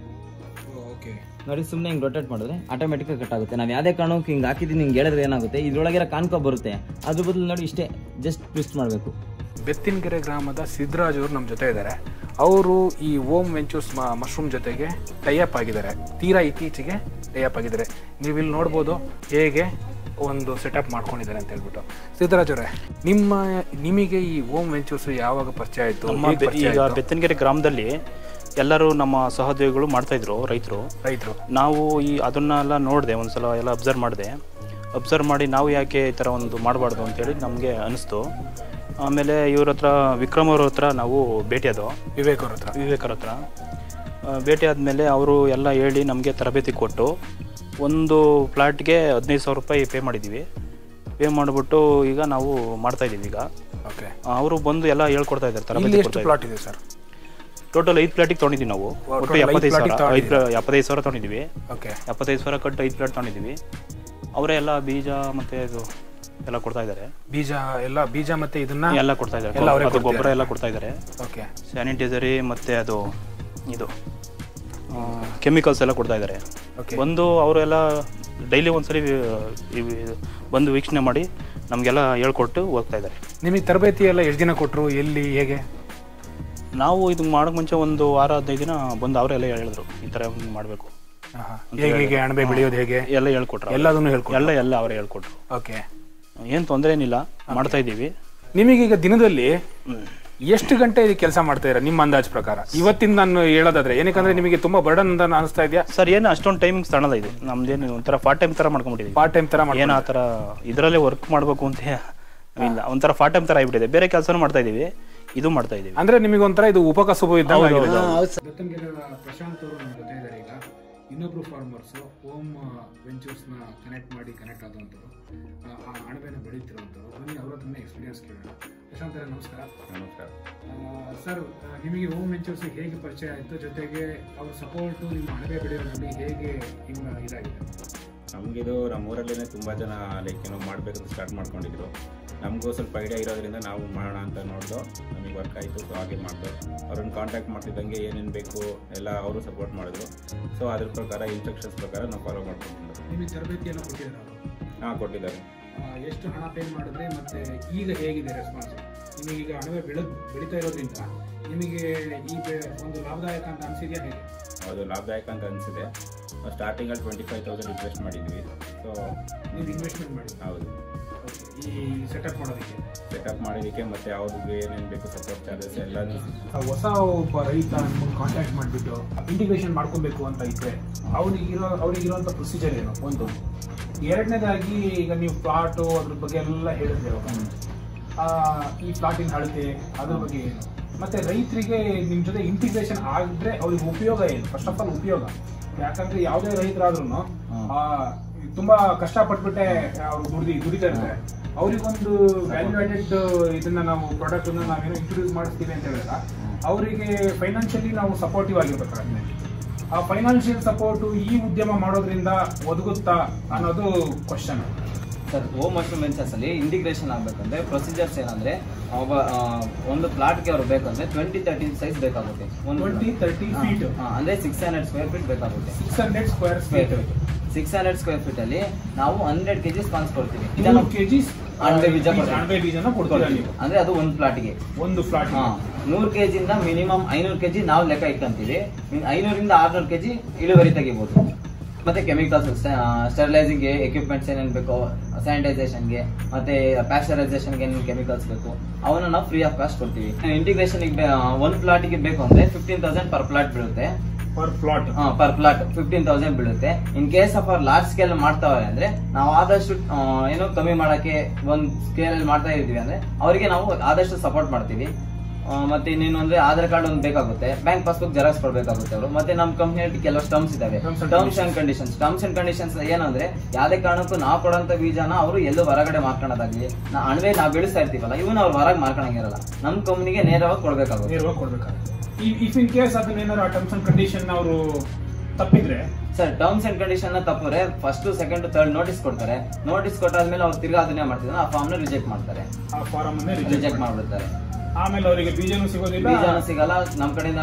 ನೋಡಿ. ಸುಮ್ಮನೆ ಹಿಂಗೆ ರೊಟೇಟ್ ಮಾಡಿದ್ರೆ ಆಟೋಮೆಟಿಕ್ ಕಟ್ ಆಗುತ್ತೆ. ನಾವು ಯಾವುದೇ ಕಾರಣಕ್ಕೆ ಹಿಂಗೆ ಹಾಕಿದ್ದೀನಿ ಹಿಂಗೆ ಹೇಳಿದ್ರೆ ಏನಾಗುತ್ತೆ ಇದ್ರೊಳಗಿರೋ ಕಾನ್ಕೊ ಬರುತ್ತೆ. ಅದ್ರ ಬದಲು ನೋಡಿ ಇಷ್ಟೇ ಜಸ್ಟ್ ಟ್ವಿಸ್ಟ್ ಮಾಡಬೇಕು. ಬೆತ್ತಿನಕೆರೆ ಗ್ರಾಮದ ಸಿದ್ದರಾಜ್ ಅವರು ನಮ್ಮ ಜೊತೆ ಇದ್ದಾರೆ. ಅವರು ಈ ಓಮ್ ವೆಂಚರ್ಸ್ ಮಶ್ರೂಮ್ ಜೊತೆಗೆ ಟೈಅಪ್ ಆಗಿದ್ದಾರೆ. ತೀರಾ ಇತ್ತೀಚೆಗೆ ಟೈಅಪ್ ಆಗಿದ್ದಾರೆ. ನೀವು ಇಲ್ಲಿ ನೋಡ್ಬೋದು ಹೇಗೆ ಒಂದು ಸೆಟಪ್ ಮಾಡ್ಕೊಂಡಿದ್ದಾರೆ ಅಂತ ಹೇಳ್ಬಿಟ್ಟು. ಸಿದ್ದರಾಜ್ ಅವರೇ, ನಿಮ್ಮ ನಿಮಗೆ ಈ ಓಮ್ ವೆಂಚರ್ಸ್ ಯಾವಾಗ ಪರಿಚಯ ಆಯಿತು? ಈಗ ಬೆತ್ತನಕೆರೆ ಗ್ರಾಮದಲ್ಲಿ ಎಲ್ಲರೂ ನಮ್ಮ ಸಹೋದ್ಯೋಗಿಗಳು ಮಾಡ್ತಾಯಿದ್ರು, ರೈತರು ರೈತರು ನಾವು ಈ ಅದನ್ನೆಲ್ಲ ನೋಡಿದೆ, ಒಂದ್ಸಲ ಎಲ್ಲ ಅಬ್ಸರ್ವ್ ಮಾಡಿದೆ. ಅಬ್ಸರ್ವ್ ಮಾಡಿ ನಾವು ಯಾಕೆ ಈ ಥರ ಒಂದು ಮಾಡಬಾರ್ದು ಅಂತೇಳಿ ನಮಗೆ ಅನಿಸ್ತು. ಆಮೇಲೆ ಇವ್ರ ಹತ್ರ ವಿಕ್ರಮ್ ಅವ್ರ ಹತ್ರ ನಾವು ಭೇಟಿಯಾದೋ, ವಿವೇಕ್ ಅವ್ರ ಹತ್ರ ವಿವೇಕ್ ಅವ್ರ ಹತ್ರ ಭೇಟಿ ಆದಮೇಲೆ ಅವರು ಎಲ್ಲ ಹೇಳಿ ನಮಗೆ ತರಬೇತಿ ಕೊಟ್ಟು ಒಂದು ಫ್ಲಾಟ್ಗೆ ಹದಿನೈದು ಸಾವಿರ ರೂಪಾಯಿ ಪೇ ಮಾಡಿದ್ದೀವಿ. ಪೇ ಮಾಡಿಬಿಟ್ಟು ಈಗ ನಾವು ಮಾಡ್ತಾಯಿದ್ದೀವಿ. ಈಗ ಓಕೆ, ಅವರು ಬಂದು ಎಲ್ಲ ಹೇಳ್ಕೊಡ್ತಾ ಇದ್ದಾರೆ, ತರಬೇತಿ ಕೊಡ್ತಾ ಪ್ಲಾಟ್ ಇದೆ ಸರ್. ಟೋಟಲ್ ಐದು ಪ್ಲಾಟಿಗೆ ತೊಗೊಂಡಿದ್ದೀವಿ ನಾವು. ಒಟ್ಟು ಎಪ್ಪತ್ತೈದು ಸಾವಿರ ಐದು ಎಪ್ಪತ್ತೈದು ಸಾವಿರ ತೊಗೊಂಡಿದ್ದೀವಿ. ಓಕೆ, ಎಪ್ಪತ್ತೈದು ಸಾವಿರ ಕಟ್ಟು ಐದು ಪ್ಲಾಟ್ ತೊಗೊಂಡಿದ್ದೀವಿ. ಅವರೇ ಎಲ್ಲ ಬೀಜ ಮತ್ತು ಇದು ಎಲ್ಲ ಕೊಡ್ತಾ ಇದ್ದಾರೆ. ಬೀಜ ಎಲ್ಲ ಬೀಜ ಮತ್ತು ಇದನ್ನ ಎಲ್ಲ ಕೊಡ್ತಾ ಇದ್ದಾರೆ. ಅದು ಗೊಬ್ಬರ ಎಲ್ಲ ಕೊಡ್ತಾ ಇದ್ದಾರೆ. ಓಕೆ, ಸ್ಯಾನಿಟೈಸರಿ ಮತ್ತು ಅದು ಇದು ಕೆಮಿಕಲ್ಸ್ ಎಲ್ಲ ಕೊಡ್ತಾ ಇದ್ದಾರೆ. ಬಂದು ಅವರೆಲ್ಲ ಡೈಲಿ ಒಂದ್ಸರಿ ಬಂದು ವೀಕ್ಷಣೆ ಮಾಡಿ ನಮಗೆಲ್ಲ ಹೇಳ್ಕೊಟ್ಟು ಹೋಗ್ತಾ ಇದ್ದಾರೆ. ನಿಮಗೆ ತರಬೇತಿ ಎಲ್ಲ ಎಷ್ಟು ದಿನ ಕೊಟ್ಟರು, ಎಲ್ಲಿ, ಹೇಗೆ? ನಾವು ಇದು ಮಾಡೋಕೆ ಮುಂಚೆ ಒಂದು ವಾರ ಹದಿನೈದು ದಿನ ಬಂದು ಅವರೆಲ್ಲ ಹೇಳಿದ್ರು ಈ ಥರ ಮಾಡಬೇಕು, ಹೇಗೆ ಹೇಗೆ ಅಣಬೆ ಬೆಳೆಯೋದು ಹೇಗೆ ಎಲ್ಲ ಹೇಳ್ಕೊಟ್ರು. ಎಲ್ಲದನ್ನು ಹೇಳ್ಕೊಟ್ರು. ಎಲ್ಲ ಎಲ್ಲ ಅವರೇ ಹೇಳ್ಕೊಟ್ರು. ಓಕೆ, ಏನು ತೊಂದರೆ ಏನಿಲ್ಲ, ಮಾಡ್ತಾ ಇದ್ದೀವಿ. ನಿಮಗೀಗ ದಿನದಲ್ಲಿ ಎಷ್ಟು ಗಂಟೆ ಕೆಲಸ ಮಾಡ್ತಾ ಇರ ನಿಮ್ಮ ಅಂದಾಜು ಪ್ರಕಾರ? ಇವತ್ತಿನ ನಾನು ಹೇಳೋದಾದ್ರೆ ಏನಕ್ಕಂದ್ರೆ ನಿಮಗೆ ತುಂಬಾ ಬರ್ಡನ್ ಅಂತ ಅನಿಸ್ತಾ ಇದೆಯಾ? ಸರ್ ಏನು ಅಷ್ಟೊಂದು ಟೈಮಿಂಗ್ಸ್ ತಗೊಳ್ಳಲ್ಲ. ಇದು ನಮ್ದೇನು ಒಂಥರ ಪಾರ್ಟ್ ಟೈಮ್ ಥರ ಮಾಡ್ಕೊಂಡ್ಬಿಟ್ಟಿದ್ದೀವಿ. ಪಾರ್ಟ್ ಟೈಮ್ ಥರ ಏನು ಆ ಥರ ಇದರಲ್ಲೇ ವರ್ಕ್ ಮಾಡಬೇಕು ಅಂತ ಇಲ್ಲ, ಒಂಥರ ಪಾರ್ಟ್ ಟೈಮ್ ಥರ ಆಗಿಬಿಟ್ಟಿದೆ. ಬೇರೆ ಕೆಲಸನೂ ಮಾಡ್ತಾ ಇದ್ದೀವಿ, ಇದು ಮಾಡ್ತಾ ಇದ್ದೀವಿ. ಅಂದ್ರೆ ನಿಮಗೆ ಒಂಥರ ಇದು ಉಪಕಸಬು ಇದ್ದಂಗೆ. ಪ್ರಶಾಂತ್ ಅವರು ನಮ್ಮ ಜೊತೆ ಇದ್ದಾರೆ. ಈಗ ಇನ್ನೊಬ್ರು ಫಾರ್ಮರ್ಸ್ ಓಮ್ ವೆಂಚರ್ಸ್ ನ ಕನೆಕ್ಟ್ ಮಾಡಿ ಕನೆಕ್ಟ್ ಆದಂಥವ್ರು, ಆ ಅಣಬೆನ ಬೆಳೀತಿರುವಂಥವ್ರು. ಬನ್ನಿ ಅವ್ರ ಹತ್ರನೇ ಎಕ್ಸ್ಪೀರಿಯನ್ಸ್ ಕೇಳೋಣ. ಪ್ರಶಾಂತ್ ಅವರೇ ನಮಸ್ಕಾರ. ನಮಸ್ಕಾರ ಸರ್, ನಿಮಗೆ ಓಮ್ ವೆಂಚರ್ಸ್ ಹೇಗೆ ಪರಿಚಯ ಆಯಿತು? ಜೊತೆಗೆ ಅವ್ರ ಸಪೋರ್ಟು ನಿಮ್ಮ ಅಣಬೆ ಬೆಳೆಯೋದ್ರಲ್ಲಿ ಹೇಗೆ ಇದಾಗಿದೆ? ನಮಗಿದು ನಮ್ಮೂರಲ್ಲೇ ತುಂಬ ಜನ ಲೈಕ್ ಏನೋ ಮಾಡಬೇಕಂತ ಸ್ಟಾರ್ಟ್ ಮಾಡ್ಕೊಂಡಿದ್ರು. ನಮಗೂ ಸ್ವಲ್ಪ ಐಡಿಯಾ ಇರೋದ್ರಿಂದ ನಾವು ಮಾಡೋಣ ಅಂತ ನೋಡಿದೋ ನಮಗೆ ವರ್ಕ್ ಆಯಿತು. ಸೊ ಹಾಗೆ ಮಾಡಿದ್ರು. ಅವ್ರನ್ನ ಕಾಂಟ್ಯಾಕ್ಟ್ ಮಾಡ್ತಿದ್ದಂಗೆ ಏನೇನು ಬೇಕು ಎಲ್ಲ ಅವರು ಸಪೋರ್ಟ್ ಮಾಡಿದ್ರು. ಸೊ ಅದ್ರ ಪ್ರಕಾರ ಇನ್ಸ್ಟ್ರಕ್ಷನ್ಸ್ ಪ್ರಕಾರ ನಾವು ಫಾಲೋ ಮಾಡ್ಕೊಂಡು ನಿಮಗೆ ತರಬೇತಿಯನ್ನು ಕೊಟ್ಟಿದ್ದಾರೆ ಹಾಂ ಕೊಟ್ಟಿದ್ದಾರೆ. ಎಷ್ಟು ಹಣ ಪೇ ಮಾಡಿದ್ರೆ ಮತ್ತು ಈಗ ಹೇಗಿದೆ ರೆಸ್ಪಾನ್ಸ್? ನಿಮಗೀಗ ಅಣಬೆ ಬೆಳೆ ಬೆಳೀತಾ ಇರೋದ್ರಿಂದ ನಿಮಗೆ ಈ ಒಂದು ಲಾಭದಾಯಕ ಅಂತ ಅನಿಸಿದೆಯಾ ಹೇಗೆ? ಅದು ಲಾಭದಾಯಕ ಅಂತ ಅನಿಸಿದೆ. ಸ್ಟಾರ್ಟಿಂಗಲ್ಲಿ ಟ್ವೆಂಟಿ ಫೈವ್ ತೌಸಂಡ್ ಇನ್ವೆಸ್ಟ್ ಮಾಡಿದ್ವಿ. ಸೊ ನೀವು ಇನ್ವೆಸ್ಟ್ಮೆಂಟ್ ಮಾಡಿ ಹೌದು ಈ ಸೆಟಪ್ ಮಾಡೋದಕ್ಕೆ ಸೆಟಪ್ ಮಾಡೋದಕ್ಕೆ ಮತ್ತು ಅವ್ರಿಗೆ ಏನೇನು ಬೇಕು ಸಪೋರ್ಟ್ ಚಾರ್ಜಸ್ ಎಲ್ಲನೂ. ಹೊಸ ಒಬ್ಬ ರೈತ ನಿಮಗೆ ಕಾಂಟ್ಯಾಕ್ಟ್ ಮಾಡಿಬಿಟ್ಟು ಇಂಟಿಗ್ರೇಷನ್ ಮಾಡ್ಕೊಬೇಕು ಅಂತ ಇದ್ದರೆ ಅವನಿಗಿರೋ ಅವರಿಗಿರೋಂಥ ಪ್ರೊಸೀಜರ್ ಏನು? ಒಂದು ಎರಡನೇದಾಗಿ ಈಗ ನೀವು ಪ್ಲಾಟು ಅದ್ರ ಬಗ್ಗೆ ಎಲ್ಲ ಹೇಳಿದ್ರೆ ಈ ಪ್ಲಾಟಿನ ಅಳತೆ ಅದ್ರ ಬಗ್ಗೆ ಏನು, ಮತ್ತೆ ರೈತರಿಗೆ ನಿಮ್ಮ ಜೊತೆ ಇಂಟಿಗ್ರೇಷನ್ ಆಗಿದ್ರೆ ಅವ್ರಿಗೆ ಉಪಯೋಗ ಏನು? ಫಸ್ಟ್ ಆಫ್ ಆಲ್ ಉಪಯೋಗ, ಯಾಕಂದ್ರೆ ಯಾವುದೇ ರೈತರಾದ್ರೂ ತುಂಬಾ ಕಷ್ಟಪಟ್ಬಿಟ್ಟೆ ಅವ್ರು ದುಡ್ದು ದುಡಿತಾ ಇರ್ತಾರೆ. ಅವ್ರಿಗೊಂದು ವ್ಯಾಲ್ಯೂ ಆಡೆಡ್ ಇದನ್ನ ನಾವು ಪ್ರಾಡಕ್ಟ್ ಅನ್ನ ನಾವೇನೋ ಇಂಟ್ರೊಡ್ಯೂಸ್ ಮಾಡಿಸ್ತೀವಿ ಅಂತ ಹೇಳಿದ್ರೆ ಅವರಿಗೆ ಫೈನಾನ್ಷಿಯಲಿ ನಾವು ಸಪೋರ್ಟಿವ್ ಆಗಿರ್ಬೇಕಾಗುತ್ತೆ. ಆ ಫೈನಾನ್ಷಿಯಲ್ ಸಪೋರ್ಟು ಈ ಉದ್ಯಮ ಮಾಡೋದ್ರಿಂದ ಒದಗುತ್ತಾ ಅನ್ನೋದು question. Sir, Om mushroom ventures ಅಲ್ಲಿ ಇಂಟಿಗ್ರೇಷನ್ ಆಗಬೇಕಂದ್ರೆ ಪ್ರೊಸೀಜರ್ಸ್ ಏನಂದ್ರೆ ಒಬ್ಬ ಒಂದು ಪ್ಲಾಟ್ಗೆ ಅವ್ರು ಬೇಕಂದ್ರೆ ಟ್ವೆಂಟಿ ತರ್ಟಿ ಸೈಜ್ ಬೇಕಾಗುತ್ತೆ. ಟ್ವೆಂಟಿ ತರ್ಟಿ ಫೀಟ್ ಅಂದ್ರೆ ಸಿಕ್ಸ್ ಹಂಡ್ರೆಡ್ ಸ್ಕ್ವೇರ್ ಫೀಟ್ ಬೇಕಾಗುತ್ತೆ. Six hundred square feet six hundred square feet ಅಲ್ಲಿ ನಾವು ಹಂಡ್ರೆಡ್ ಕೆಜಿ ಸ್ಪಾನ್ಸ್ ಕೊಡ್ತೀವಿ. ಕೆಜಿ ಅಣಬೆ ಬೀಜ ಅಣಬೆ ಬೀಜನ ಕೊಡ್ತೀವಿ ನೀವು. ಅಂದ್ರೆ ಅದು ಒಂದು ಪ್ಲಾಟ್ಗೆ ಒಂದು ಫ್ಲಾಟ್ ನೂರು ಕೆಜಿಯಿಂದ ಮಿನಿಮಮ್ ಐನೂರು ಕೆಜಿ ನಾವು ಲೆಕ್ಕ ಇಟ್ಕೊಂತೀವಿ. ಐನೂರಿಂದ ಆರ್ನೂರು ಕೆಜಿ ಇಳುವರಿ ತೆಗಿಬಹುದು. ಮತ್ತೆ ಕೆಮಿಕಲ್ಸ್, ಸ್ಟೆರಿಲೈಸಿಂಗ್ಗೆ ಎಕ್ವಿಪ್ಮೆಂಟ್ಸ್ ಏನೇನು ಬೇಕೋ, ಸ್ಯಾನಿಟೈಸೇಷನ್ಗೆ ಮತ್ತೆ ಪ್ಯಾಸ್ಚರೈಸೇಷನ್ಗೆ ಏನೇನು ಕೆಮಿಕಲ್ಸ್ ಬೇಕು ಅವನ್ನ ನಾವು ಫ್ರೀ ಆಫ್ ಕಾಸ್ಟ್ ಕೊಡ್ತೀವಿ. ಇಂಟಿಗ್ರೇಷನ್ ಒಂದು ಪ್ಲಾಟ್ಗೆ ಬೇಕು ಅಂದ್ರೆ ಫಿಫ್ಟೀನ್ ತೌಸಂಡ್ ಪರ್ ಪ್ಲಾಟ್ ಬೀಳುತ್ತೆ. Per plot per plot fifteen thousand ಬೀಳುತ್ತೆ. ಇನ್ ಕೇಸ್ ಆಫ್ ಅವ್ರ ಲಾರ್ಜ್ ಸ್ಕೇಲ್ ಮಾಡ್ತಾವ್ರೆ ಅಂದ್ರೆ ನಾವು ಆದಷ್ಟು ಏನೋ ಕಮ್ಮಿ ಮಾಡಕ್ಕೆ ಒಂದ್ ಸ್ಕೇಲ್ ಅಲ್ಲಿ ಮಾಡ್ತಾ ಇದೀವಿ ಅಂದ್ರೆ ಅವರಿಗೆ ನಾವು ಆದಷ್ಟು ಸಪೋರ್ಟ್ ಮಾಡ್ತೀವಿ. ಮತ್ತೆ ಇನ್ನೇನು ಅಂದ್ರೆ ಆಧಾರ್ ಕಾರ್ಡ್ ಒಂದು ಬೇಕಾಗುತ್ತೆ, ಬ್ಯಾಂಕ್ ಪಾಸ್ಬುಕ್ ಜೆರಾಕ್ಸ್ ಕೊಡ್ಬೇಕಾಗುತ್ತೆ ಅವರು. ಮತ್ತೆ ನಮ್ಮ ಕಂಪ್ನಿಯಲ್ಲಿ ಕೆಲವು ಟರ್ಮ್ಸ್ ಇದಾವೆ, terms and conditions. Terms and conditions ಏನಂದ್ರೆ ಯಾವ್ದೇ ಕಾರಣಕ್ಕೂ ನಾವು ಕೊಡೋಂತ ಬೀಜನ ಅವರು ಎಲ್ಲೂ ಹೊರಗಡೆ ಮಾರ್ಕೊಳ್ಳೋದಾಗ್ಲಿ, ನಾ ಅಣಬೆ ನಾವು ಬೆಳೆಸ್ತಾ ಇರ್ತೀವಲ್ಲ ಇವನ್ನ ಅವ್ರು ಹೊರಗೆ ಮಾರ್ಕೊಳಂಗಿರಲ್ಲ, ನಮ್ ಕಂಪ್ನಿಗೆ ನೇರವಾಗಿ ಕೊಡ್ಬೇಕಾಗುತ್ತೆ. ನೇರವಾಗಿ ಕೊಡ್ಬೇಕಾಗುತ್ತೆ. ಇಫ್ ಇನ್ ಕೇಸ್ ಅದನ್ನ ಏನಾದ್ರು ಟರ್ಮ್ಸ್ ಅಂಡ್ ಕಂಡೀಷನ್ ಅವರು ತಪ್ಪಿದ್ರೆ ಸರ್, ಟರ್ಮ್ಸ್ ಅಂಡ್ ಕಂಡೀಷನ್ ತಪ್ಪರೆ ಫಸ್ಟ್ ಸೆಕೆಂಡ್ ಥರ್ಡ್ ನೋಟಿಸ್ ಕೊಡ್ತಾರೆ. ನೋಟಿಸ್ ಕೊಟ್ಟಾದ್ಮೇಲೆ ಅವ್ರು ತಿರ್ಗಾ ಅದನ್ನೇ ಮಾಡ್ತಿದ್ರೆ ಆ ಫಾರ್ಮ್ ನ ರಿಜೆಕ್ಟ್ ಮಾಡ್ತಾರೆ. ಆ ಫಾರ್ಮ್ ಅನ್ನ ರಿಜೆಕ್ಟ್ ಮಾಡ್ಬಿಡ್ತಾರೆ. ಆಮೇಲೆ ಅವರಿಗೆ ಬೀಜನೂ ಸಿಗೋದಿಲ್ಲ, ಬೀಜನೂ ಸಿಗಲ್ಲ, ನಮ್ ಕಡೆಯಿಂದ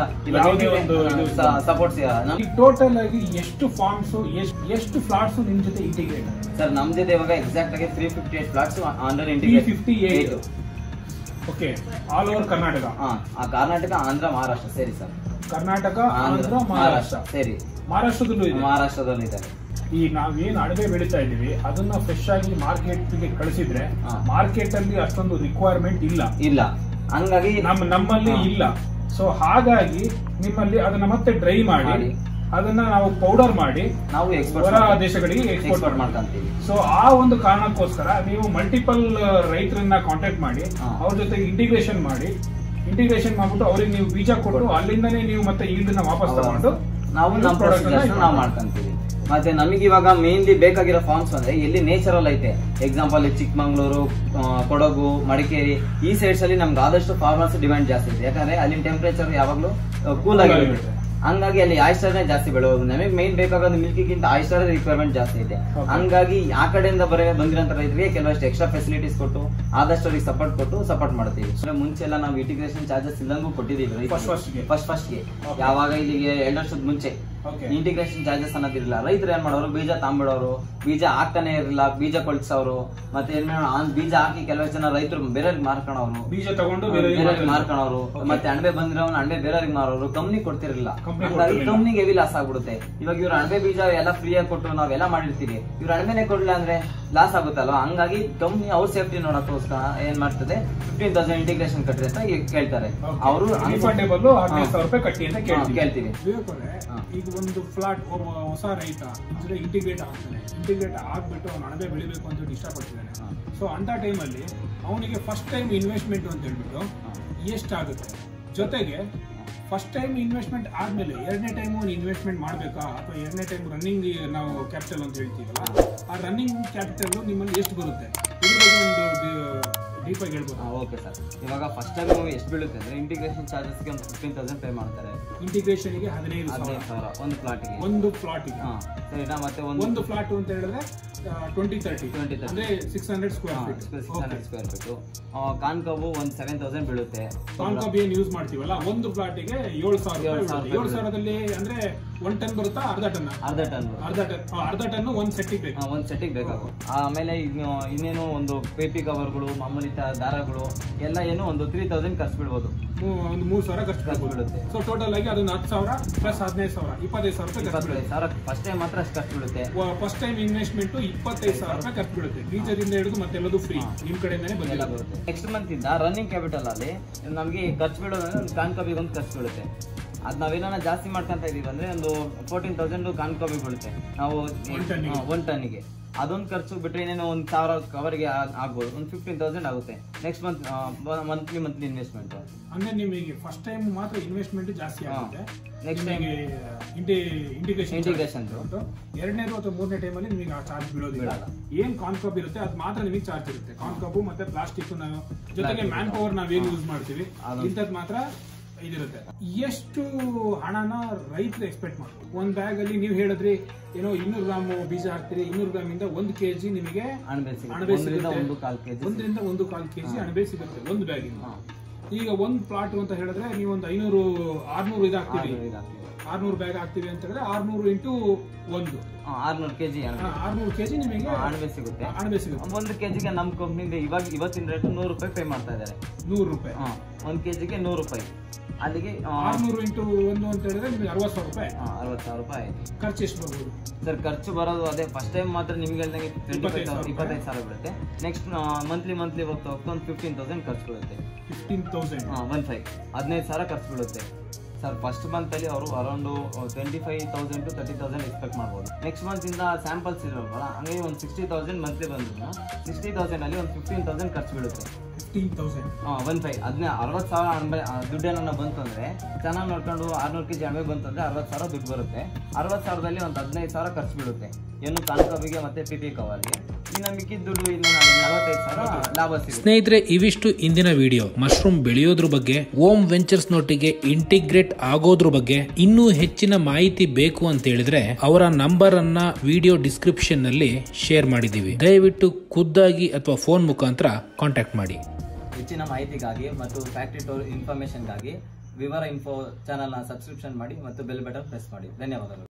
ಸಪೋರ್ಟ್ ಸಿಗಲ್ಲ. ಟೋಟಲ್ ಆಗಿ ಎಷ್ಟು ಫಾರ್ಮ್ಸ್ ಎಷ್ಟು ಫ್ಲಾಟ್ಸ್ ನಿಮ್ ಜೊತೆ ಇಂಟಿಗ್ರೇಟ್? ಸರ್, ನಮ್ ಜೊತೆ ಇವಾಗ ಎಕ್ಸಾಕ್ಟ್ ಆಗಿ three fifty eight flats under integrate. Fifty eight okay, all over Karnataka. ಹಾ, ಕರ್ನಾಟಕ, ಆಂಧ್ರ, ಮಹಾರಾಷ್ಟ್ರ ಸೇರಿ ಸರ್. ಕರ್ನಾಟಕ, ಆಂಧ್ರ, ಮಹಾರಾಷ್ಟ್ರ ಸೇರಿ. ಮಹಾರಾಷ್ಟ್ರದಲ್ಲೂ ಇದೆ. ಮಹಾರಾಷ್ಟ್ರದಲ್ಲೂ ಇದೆ. ಈ ನಾವೇನ್ ಅಣಬೆ ಬೆಳೀತಾ ಇದೀವಿ ಅದನ್ನ ಫ್ರೆಶ್ ಆಗಿ ಮಾರ್ಕೆಟ್ ಗೆ ಕಳಿಸಿದ್ರೆ ಮಾರ್ಕೆಟ್ ಅಲ್ಲಿ ಅಷ್ಟೊಂದು ರಿಕ್ವೈರ್ಮೆಂಟ್ ಇಲ್ಲ ಇಲ್ಲ ಹಂಗಾಗಿ ನಮ್ಮ ನಮ್ಮಲ್ಲಿ ಇಲ್ಲ. ಸೊ ಹಾಗಾಗಿ ನಿಮ್ಮಲ್ಲಿ ಅದನ್ನ ಮತ್ತೆ ಡ್ರೈ ಮಾಡಿ ಅದನ್ನ ನಾವು ಪೌಡರ್ ಮಾಡಿ ನಾವು ಹೊರ ದೇಶಗಳಿಗೆ ಎಕ್ಸ್ಪೋರ್ಟ್ ಮಾಡ್ಕೊಂತೀವಿ. ಸೊ ಆ ಒಂದು ಕಾರಣಕ್ಕೋಸ್ಕರ ನೀವು ಮಲ್ಟಿಪಲ್ ರೈತರನ್ನ ಕಾಂಟ್ಯಾಕ್ಟ್ ಮಾಡಿ ಅವ್ರ ಜೊತೆಗೆ ಇಂಟಿಗ್ರೇಷನ್ ಮಾಡಿ ಇಂಟಿಗ್ರೇಷನ್ ಮಾಡ್ಬಿಟ್ಟು ಅವ್ರಿಗೆ ನೀವು ಬೀಜ ಕೊಟ್ಟು ಅಲ್ಲಿಂದನೇ ನೀವು ಮತ್ತೆ ಈಲ್ಡ್ ವಾಪಸ್ ತಗೊಂಡು ನಾವು ನಮ್ಮ ಪ್ರಾಡಕ್ಟ್ ನಾವು ಮಾಡ್ಕೊಂತೀವಿ. ಮತ್ತೆ ನಮಗೆ ಇವಾಗ ಮೇನ್ಲಿ ಬೇಕಾಗಿರೋ ಫಾರ್ಮ್ಸ್ ಅಂದ್ರೆ ಎಲ್ಲಿ ನೇಚರಲ್ ಐತೆ, ಎಕ್ಸಾಂಪಲ್ ಚಿಕ್ಕಮಂಗ್ಳೂರು, ಕೊಡಗು, ಮಡಿಕೇರಿ ಈ ಸೈಡ್ಸ್ ಅಲ್ಲಿ ನಮ್ಗೆ ಆದಷ್ಟು ಫಾರ್ಮರ್ಸ್ ಡಿಮ್ಯಾಂಡ್ ಜಾಸ್ತಿ ಇದೆ. ಯಾಕಂದ್ರೆ ಅಲ್ಲಿನ ಟೆಂಪರೇಚರ್ ಯಾವಾಗ್ಲೂ ಕೂಲ್ ಆಗಿರುತ್ತೆ. ಹಂಗಾಗಿ ಅಲ್ಲಿ ಆಯಿಸ್ಟರ್ನೇ ಜಾಸ್ತಿ ಬೆಳೆಯೋದು. ನಮಗೆ ಮೇನ್ ಬೇಕಾಗೋದು ಮಿಲ್ಕಿಗಿಂತ ಆಯಿಸ್ಟರ್ ರಿಕ್ವೈರ್ಮೆಂಟ್ ಜಾಸ್ತಿ ಇದೆ. ಹಂಗಾಗಿ ಆ ಕಡೆಯಿಂದ ಬರೋ ಬಂದಿರೋಂಥ ರೈತರಿಗೆ ಕೆಲವಷ್ಟು ಎಕ್ಸ್ಟ್ರಾ ಫೆಸಿಲಿಟೀಸ್ ಕೊಟ್ಟು ಆದಷ್ಟು ಅವ್ರಿಗೆ ಸಪೋರ್ಟ್ ಕೊಟ್ಟು ಸಪೋರ್ಟ್ ಮಾಡ್ತೀವಿ. ಮುಂಚೆ ಎಲ್ಲ ನಾವು ಇಂಟಿಗ್ರೇಷನ್ ಚಾರ್ಜಸ್ ಇಲ್ಲಂಗೂ ಕೊಟ್ಟಿದ್ದೀವಿ ಫಸ್ಟ್ ಫಸ್ಟ್ಗೆ. ಯಾವಾಗ ಇಲ್ಲಿಗೆ ಎರಡು ವರ್ಷದ ಮುಂಚೆ ಇಂಟಿಗ್ರೇಷನ್ ಚಾರ್ಜಸ್ ಅನ್ನೋದಿರಲಿಲ್ಲ. ರೈತರು ಏನ್ ಮಾಡೋರು, ಬೀಜ ತಾಂಬಿಡೋರು, ಬೀಜ ಹಾಕ್ತಾನೆ ಇರಲಿಲ್ಲ, ಬೀಜ ಕೊಳ್ಸೋರು. ಮತ್ತೆ ಏನ್ ಬೀಜ ಹಾಕಿ ಕೆಲವಷ್ಟು ಜನ ರೈತರು ಬೇರೆಯವ್ರಿಗೆ ಮಾರ್ಕೊಳೋರು, ಬೀಜ ತಗೊಂಡು ಬೇರೆಯವ್ರಿಗೆ ಮಾರ್ಕೊಳೋರು. ಮತ್ತೆ ಅಣಬೆ ಬಂದಿರೋನು ಅಣಬೆ ಬೇರೆಯವ್ರಿಗೆ ಮಾರೋರು, ಕಂಪ್ನಿ ಕೊಡ್ತಿರ್ಲಿಲ್ಲ. ಹಾಗಾಗಿ ಕಂಪ್ನಿಗೆ ಹೆವಿ ಲಾಸ್ ಆಗ್ಬಿಡುತ್ತೆ. ಇವಾಗ ಇವ್ರ ಅಣಬೆ ಬೀಜ ಎಲ್ಲ ಫ್ರೀಯಾಗಿ ಕೊಟ್ಟು ನಾವೆಲ್ಲ ಮಾಡಿರ್ತೀವಿ, ಇವ್ರ ಅಣಬೆನೆ ಕೊಡ್ಲಿಲ್ಲ ಅಂದ್ರೆ ಲಾಸ್ ಆಗುತ್ತಲ್ವಾ. ಹಂಗಾಗಿ ಕಂಪ್ನಿ ಅವ್ರ ಸೇಫ್ಟಿ ನೋಡಕ್ಕೋಸ್ಕರ ಏನ್ ಮಾಡ್ತದೆ, ಫಿಫ್ಟೀನ್ ತೌಸಂಡ್ ಇಂಟಿಗ್ರೇಷನ್ ಕಟ್ರಿ ಅಂತ ಕೇಳ್ತಾರೆ. ಅವರು ಕೇಳ್ತೀವಿ. ಈಗ ಒಂದು ಫ್ಲಾಟ್ ಒಬ್ಬ ಹೊಸ ರೈತ ಅಂದ್ರೆ ಇಂಟಿಗ್ರೇಟ್ ಆಗ್ತಾನೆ, ಇಂಟಿಗ್ರೇಟ್ ಆಗ್ಬಿಟ್ಟು ಅವ್ನು ಅಣಬೆ ಬೆಳಿಬೇಕು ಅಂತ ಹೇಳಿ ಇಷ್ಟಪಡ್ತಿದ್ದಾನೆ. ಸೊ ಅಂತ ಟೈಮಲ್ಲಿ ಅವನಿಗೆ ಫಸ್ಟ್ ಟೈಮ್ ಇನ್ವೆಸ್ಟ್ಮೆಂಟ್ ಅಂತ ಹೇಳ್ಬಿಟ್ಟು ಎಷ್ಟಾಗುತ್ತೆ, ಜೊತೆಗೆ ಫಸ್ಟ್ ಟೈಮ್ ಇನ್ವೆಸ್ಟ್ಮೆಂಟ್ ಆದ್ಮೇಲೆ ಎರಡನೇ ಟೈಮ್ ಒಂದು ಇನ್ವೆಸ್ಟ್ಮೆಂಟ್ ಮಾಡಬೇಕಾ ಅಥವಾ ಎರಡನೇ ಟೈಮ್ ರನ್ನಿಂಗ್ ನಾವು ಕ್ಯಾಪಿಟಲ್ ಅಂತ ಹೇಳ್ತೀವಲ್ಲ, ಆ ರನ್ನಿಂಗ್ ಕ್ಯಾಪಿಟಲ್ ನಿಮ್ಮಲ್ಲಿ ಎಷ್ಟು ಬರುತ್ತೆ ಇದ್ರ ಬಗ್ಗೆ ಒಂದು ಡೀಪ್ ಆಗಿ ಹೇಳ್ಬೋದು. ಓಕೆ ಸರ್, ಇವಾಗ ಫಸ್ಟ್ ಟೈಮ್ ಎಷ್ಟು ಬೀಳುತ್ತೆ ಅಂದ್ರೆ ಇಂಟಿಗ್ರೇಷನ್ ಚಾರ್ಜಸ್ಗೆ ಒಂದು ಫಿಫ್ಟೀನ್ ತೌಸಂಡ್ ಪೇ ಮಾಡ್ತಾರೆ. ಇಂಟಿಗ್ರೇಷನ್ಗೆ ಹದಿನೈದು ಸಾವಿರ ಒಂದು ಪ್ಲಾಟ್ಗೆ ಒಂದು ಪ್ಲಾಟ್ಗೆ ಸರಿನಾ. ಮತ್ತೆ ಒಂದು ಫ್ಲಾಟ್ ಅಂತ ಹೇಳಿದ್ರೆ ಟ್ವೆಂಟಿ ತರ್ಟಿ ಟ್ವೆಂಟಿ ತರ್ಟಿ ಅಂದ್ರೆ six hundred square feet six hundred square feet. ಕಾನ್ಕವು ಒಂದು ಸೆವೆನ್ ತೌಸಂಡ್ ಬೀಳುತ್ತೆ. ಕಾನ್ಕಾಬ್ ಏನ್ ಯೂಸ್ ಮಾಡ್ತೀವಲ್ಲ ಒಂದು ಪ್ಲಾಟಿಗೆ ಏಳು ಸಾವಿರ ರೂಪಾಯಿ. ಏಳು ಸಾವಿರದಲ್ಲಿ ಅಂದ್ರೆ ಒನ್ ಟನ್ ಬರುತ್ತಾ ಅರ್ಧ ಟನ್? ಅರ್ಧ ಟನ್ ಅರ್ಧ ಟನ್ ಅರ್ಧ ಟನ್ ಒಂದ್ ಸೆಟ್ಟಿಗೆ ಬೇಕು. ಒಂದ್ ಸೆಟ್ಟಿಗೆ ಬೇಕಾಗುತ್ತೆ. ಆಮೇಲೆ ಇನ್ನೇನು ಒಂದು ಪೇಪಿ ಕವರ್ಗಳು, ಮಾಮೂಲಿ ದಾರಗಳು ಎಲ್ಲ ಏನು ಒಂದು ತ್ರೀ ತೌಸಂಡ್ ಖರ್ಚು ಬಿಡ್ಬೋದು. ಒಂದು ಮೂರ್ ಸಾವಿರ ಖರ್ಚು ಬೀಳುತ್ತೆ. ಸೊ ಟೋಟಲ್ ಆಗಿ ಅದನ್ನ ಹತ್ತು ಸಾವಿರ ಪ್ಲಸ್ ಹದಿನೈದು ಸಾವಿರ ಇಪ್ಪತ್ತೈದು ಸಾವಿರ ರೂಪಾಯಿ ಖರ್ಚು ಬೀಳುತ್ತೆ. ಸಾವಿರ ಫಸ್ಟ್ ಟೈಮ್ ಮಾತ್ರ ಅಷ್ಟು ಖರ್ಚು ಬೀಳುತ್ತೆ. ಫಸ್ಟ್ ಟೈಮ್ ಇನ್ವೆಸ್ಟ್ಮೆಂಟ್ ಇಪ್ಪತ್ತೈದು ಸಾವಿರ ರೂಪಾಯಿ ಖರ್ಚು ಬೀಳುತ್ತೆ. ಬೀಜದಿಂದ ಹಿಡಿದು ಮತ್ತೆಲ್ಲದು ಫ್ರೀ ನಿಮ್ ಕಡೆಯಿಂದಾನೆ ಬಂದಿಲ್ಲ ಬರುತ್ತೆ. ನೆಕ್ಸ್ಟ್ ಮಂತ್ ಇಂದ ರನ್ನಿಂಗ್ ಕ್ಯಾಪಿಟಲ್ ಅಲ್ಲಿ ನಮಗೆ ಖರ್ಚು ಬೀಳೋದಂದ್ರೆ ಒಂದು ಕಾನ್ಕಾಬಿಗೆ ಒಂದು ಖರ್ಚು ಬೀಳುತ್ತೆ. ಅದ್ ನಾವೇನ ಜಾಸ್ತಿ ಮಾಡ್ಕೊಂತ ಇದೀವಿ ಅಂದ್ರೆ ಒಂದು ಫೋರ್ಟೀನ್ ತೌಸಂಡ್ ಕಾನ್ಕಾಬಿ ಬೀಳುತ್ತೆ ನಾವು ಒನ್ ಟನ್ನಿಗೆ. ಅದೊಂದು ಖರ್ಚು ಬಿಟ್ರೆ ಇನ್ನೇನು ಒಂದು ಸಾವಿರ ಕವರ್ಗೆ ಆಗ್ಬೋದು, ಒಂದು ಫಿಫ್ಟೀನ್ ತೌಸಂಡ್ ಆಗುತ್ತೆ. Next month monthly monthly investment ಅಂದ್ರೆ ನಿಮಗೆ ಫಸ್ಟ್ ಟೈಮ್ ಮಾತ್ರ ಇನ್ವೆಸ್ಟ್ಮೆಂಟ್ ಜಾಸ್ತಿ ಆಗುತ್ತೆ. ನೆಕ್ಸ್ಟ್ ಟೈಮ್ ಇಂಟಿಗ್ರೇಷನ್ ಇಂಟಿಗ್ರೇಷನ್ ಎರಡನೇದು ಅಥವಾ ಮೂರನೇ ಟೈಮಲ್ಲಿ ನಿಮಗೆ ಆ ಚಾರ್ಜ್ ಬೀಳೋದಿಲ್ಲ. ಏನ್ ಕಾನ್ಕಾಬ್ ಇರುತ್ತೆ ಅದು ಮಾತ್ರ ನಿಮಗೆ ಚಾರ್ಜ್ ಇರುತ್ತೆ. ಕಾನ್ಕಾಬು ಮತ್ತೆ ಪ್ಲಾಸ್ಟಿಕ್ ನಾವು ಜೊತೆಗೆ ಮ್ಯಾನ್ ಪವರ್ ನಾವೇನ್ ಯೂಸ್ ಮಾಡ್ತೀವಿ ಇಂಥದ್ದು ಮಾತ್ರ ಇದಿರುತ್ತೆ. ಎಷ್ಟು ಹಣನ ರೈತರು ಎಕ್ಸ್ಪೆಕ್ಟ್ ಮಾಡ್ತಾರೆ? ಒಂದ್ ಬ್ಯಾಗ್ ಅಲ್ಲಿ ನೀವು ಹೇಳಿದ್ರಿ ಏನೋ ಇನ್ನೂರು ಗ್ರಾಮ್ ಬೀಜ ಹಾಕ್ತೀರಿ, ಇನ್ನೂರು ಗ್ರಾಮ್ ಇಂದ ಒಂದು ಕೆಜಿ ನಿಮಗೆ ಅಣಬೆ ಸಿಗುತ್ತೆ. ಒಂದರಿಂದ ಒಂದು ಕಾಲ್ ಕೆಜಿ ಅಣಬೆ ಸಿಗುತ್ತೆ ಒಂದು ಬ್ಯಾಗ್. ಈಗ ಒಂದ್ ಪ್ಲಾಟ್ ಅಂತ ಹೇಳಿದ್ರೆ ನೀವು ಒಂದು ಐನೂರು ಆರ್ನೂರು ಇದಾಗ್ತೀವಿ, ಆರ್ನೂರು ಬ್ಯಾಗ್ ಹಾಕ್ತಿವಿ ಅಂತ ಹೇಳಿದ್ರೆ ಆರ್ನೂರು ಇಂಟು ಒಂದು ಆರ್ನೂರು ಕೆಜಿ ಆರ್ನೂರು ಕೆಜಿ ನಿಮಗೆ ಅಣಬೆ ಸಿಗುತ್ತೆ. ಅಣಬೆ ಸಿಗುತ್ತೆ ಒಂದು ಕೆಜಿಗೆ ನಮ್ಮ ಕಂಪ್ನಿಯಿಂದ ಇವಾಗ ಇವತ್ತಿನ ರೇಟ್ ನೂರು ರೂಪಾಯಿ ಪೇ ಮಾಡ್ತಾ ಇದ್ದಾರೆ. ನೂರು ರೂಪಾಯಿ ಒಂದ್ ಕೆಜಿಗೆ ನೂರು ರೂಪಾಯಿ. ಅಲ್ಲಿಗೆ ಆರ್ನೂರು ಇಂಟು ಒಂದು ಅಂತ ಹೇಳಿದ್ರೆ ನಿಮಗೆ ಅರವತ್ತು ಸಾವಿರ ರೂಪಾಯಿ ಅರವತ್ತು ಸಾವಿರ ರೂಪಾಯಿ ಖರ್ಚು ಎಷ್ಟು ಬರ್ಬೋದು ಸರ್? ಖರ್ಚು ಬರೋದು ಅದೇ ಫಸ್ಟ್ ಟೈಮ್ ಮಾತ್ರ ನಿಮ್ಗೆ ಇಪ್ಪತ್ತೈದು ಸಾವಿರ ಬೀಳುತ್ತೆ. ನೆಕ್ಸ್ಟ್ ಮಂತ್ಲಿ ಮಂತ್ಲಿ ಹೋಗ್ತಾ ಹೋಗ್ತಾ ಒಂದು ಫಿಫ್ಟೀನ್ ತೌಸಂಡ್ ಖರ್ಚು ಬೀಳುತ್ತೆ. ಫಿಫ್ಟೀನ್ ತೌಸಂಡ್ ಒನ್ ಫೈವ್ ಹದಿನೈದು ಸಾವಿರ ಖರ್ಚು ಬೀಳುತ್ತೆ ಸರ್. ಫಸ್ಟ್ ಮಂತ್ ಅಲ್ಲಿ ಅವರು around twenty five thousand to thirty thousand expect ಮಾಡ್ಬೋದು. ನೆಕ್ಸ್ಟ್ ಮಂತ್ ಇಂದ ಸ್ಯಾಂಪಲ್ಸ್ ಇರೋಲ್ಲ, ಹಂಗಾಗಿ ಒಂದು ಸಿಕ್ಸ್ಟಿ ತೌಸಂಡ್ ಮಂತ್ಲಿ ಬಂದ್ರು ಸಿಕ್ಸ್ಟಿ ತೌಸಂಡ್ ಅಲ್ಲಿ ಒಂದು ಫಿಫ್ಟೀನ್ ತೌಸಂಡ್ ಖರ್ಚು ಬೀಳುತ್ತೆ. ಫಿಫ್ಟೀನ್ ತೌಸಂಡ್ ಒನ್ ಫೈವ್ ಅದನ್ನ ಅರವತ್ತು ಸಾವಿರ ಅಣಬೆ ದುಡ್ಡೇನ ಬಂತು ಅಂದ್ರೆ ಚೆನ್ನಾಗಿ ನೋಡ್ಕೊಂಡು ಆರ್ನೂರು ಕೆಜಿ ಅಣಬೆ ಬಂತು ಅಂದ್ರೆ ಅರವತ್ತು ಸಾವಿರ ದುಡ್ಡು ಬರುತ್ತೆ. ಅರವತ್ತು ಸಾವಿರದಲ್ಲಿ ಒಂದು ಹದಿನೈದು ಸಾವಿರ ಖರ್ಚು ಬೀಳುತ್ತೆ ಏನು ಕಾನ್ಕಾಬಿಗೆ ಮತ್ತೆ ಪಿ ಪಿ ಕವರ್ಗೆ. ಇನ್ನು ಮಿಕ್ಕಿದ ದುಡ್ಡು ಇನ್ನು ನಲವತ್ತೈದು ಸಾವಿರ ಲಾಭ ಸಿಗುತ್ತೆ. ಸ್ನೇಹಿತರೆ, ಇವಿಷ್ಟು ಇಂದಿನ ವಿಡಿಯೋ. ಮಶ್ರೂಮ್ ಬೆಳೆಯೋದ್ರ ಬಗ್ಗೆ, ಓಮ್ ವೆಂಚರ್ಸ್ ನೊಟ್ಟಿಗೆ ಇಂಟಿಗ್ರೇಟ್ ಆಗೋದ್ರ ಬಗ್ಗೆ ಇನ್ನೂ ಹೆಚ್ಚಿನ ಮಾಹಿತಿ ಬೇಕು ಅಂತ ಹೇಳಿದ್ರೆ ಅವರ ನಂಬರ್ ಅನ್ನ ವಿಡಿಯೋ ಡಿಸ್ಕ್ರಿಪ್ಷನ್ ನಲ್ಲಿ ಶೇರ್ ಮಾಡಿದೀವಿ. ದಯವಿಟ್ಟು ಖುದ್ದಾಗಿ ಅಥವಾ ಫೋನ್ ಮುಖಾಂತರ ಕಾಂಟ್ಯಾಕ್ಟ್ ಮಾಡಿ. ಹೆಚ್ಚಿನ ಮಾಹಿತಿಗಾಗಿ ಮತ್ತು ಫ್ಯಾಕ್ಟರಿ ಟೂರ್ ಇನ್ಫಾರ್ಮೇಶನ್ಗಾಗಿ ವಿವರ ಇನ್ಫೋ ಚಾನಲ್ನ ಸಬ್ಸ್ಕ್ರಿಪ್ಷನ್ ಮಾಡಿ ಮತ್ತು ಬೆಲ್ ಬಟನ್ ಪ್ರೆಸ್ ಮಾಡಿ. ಧನ್ಯವಾದಗಳು.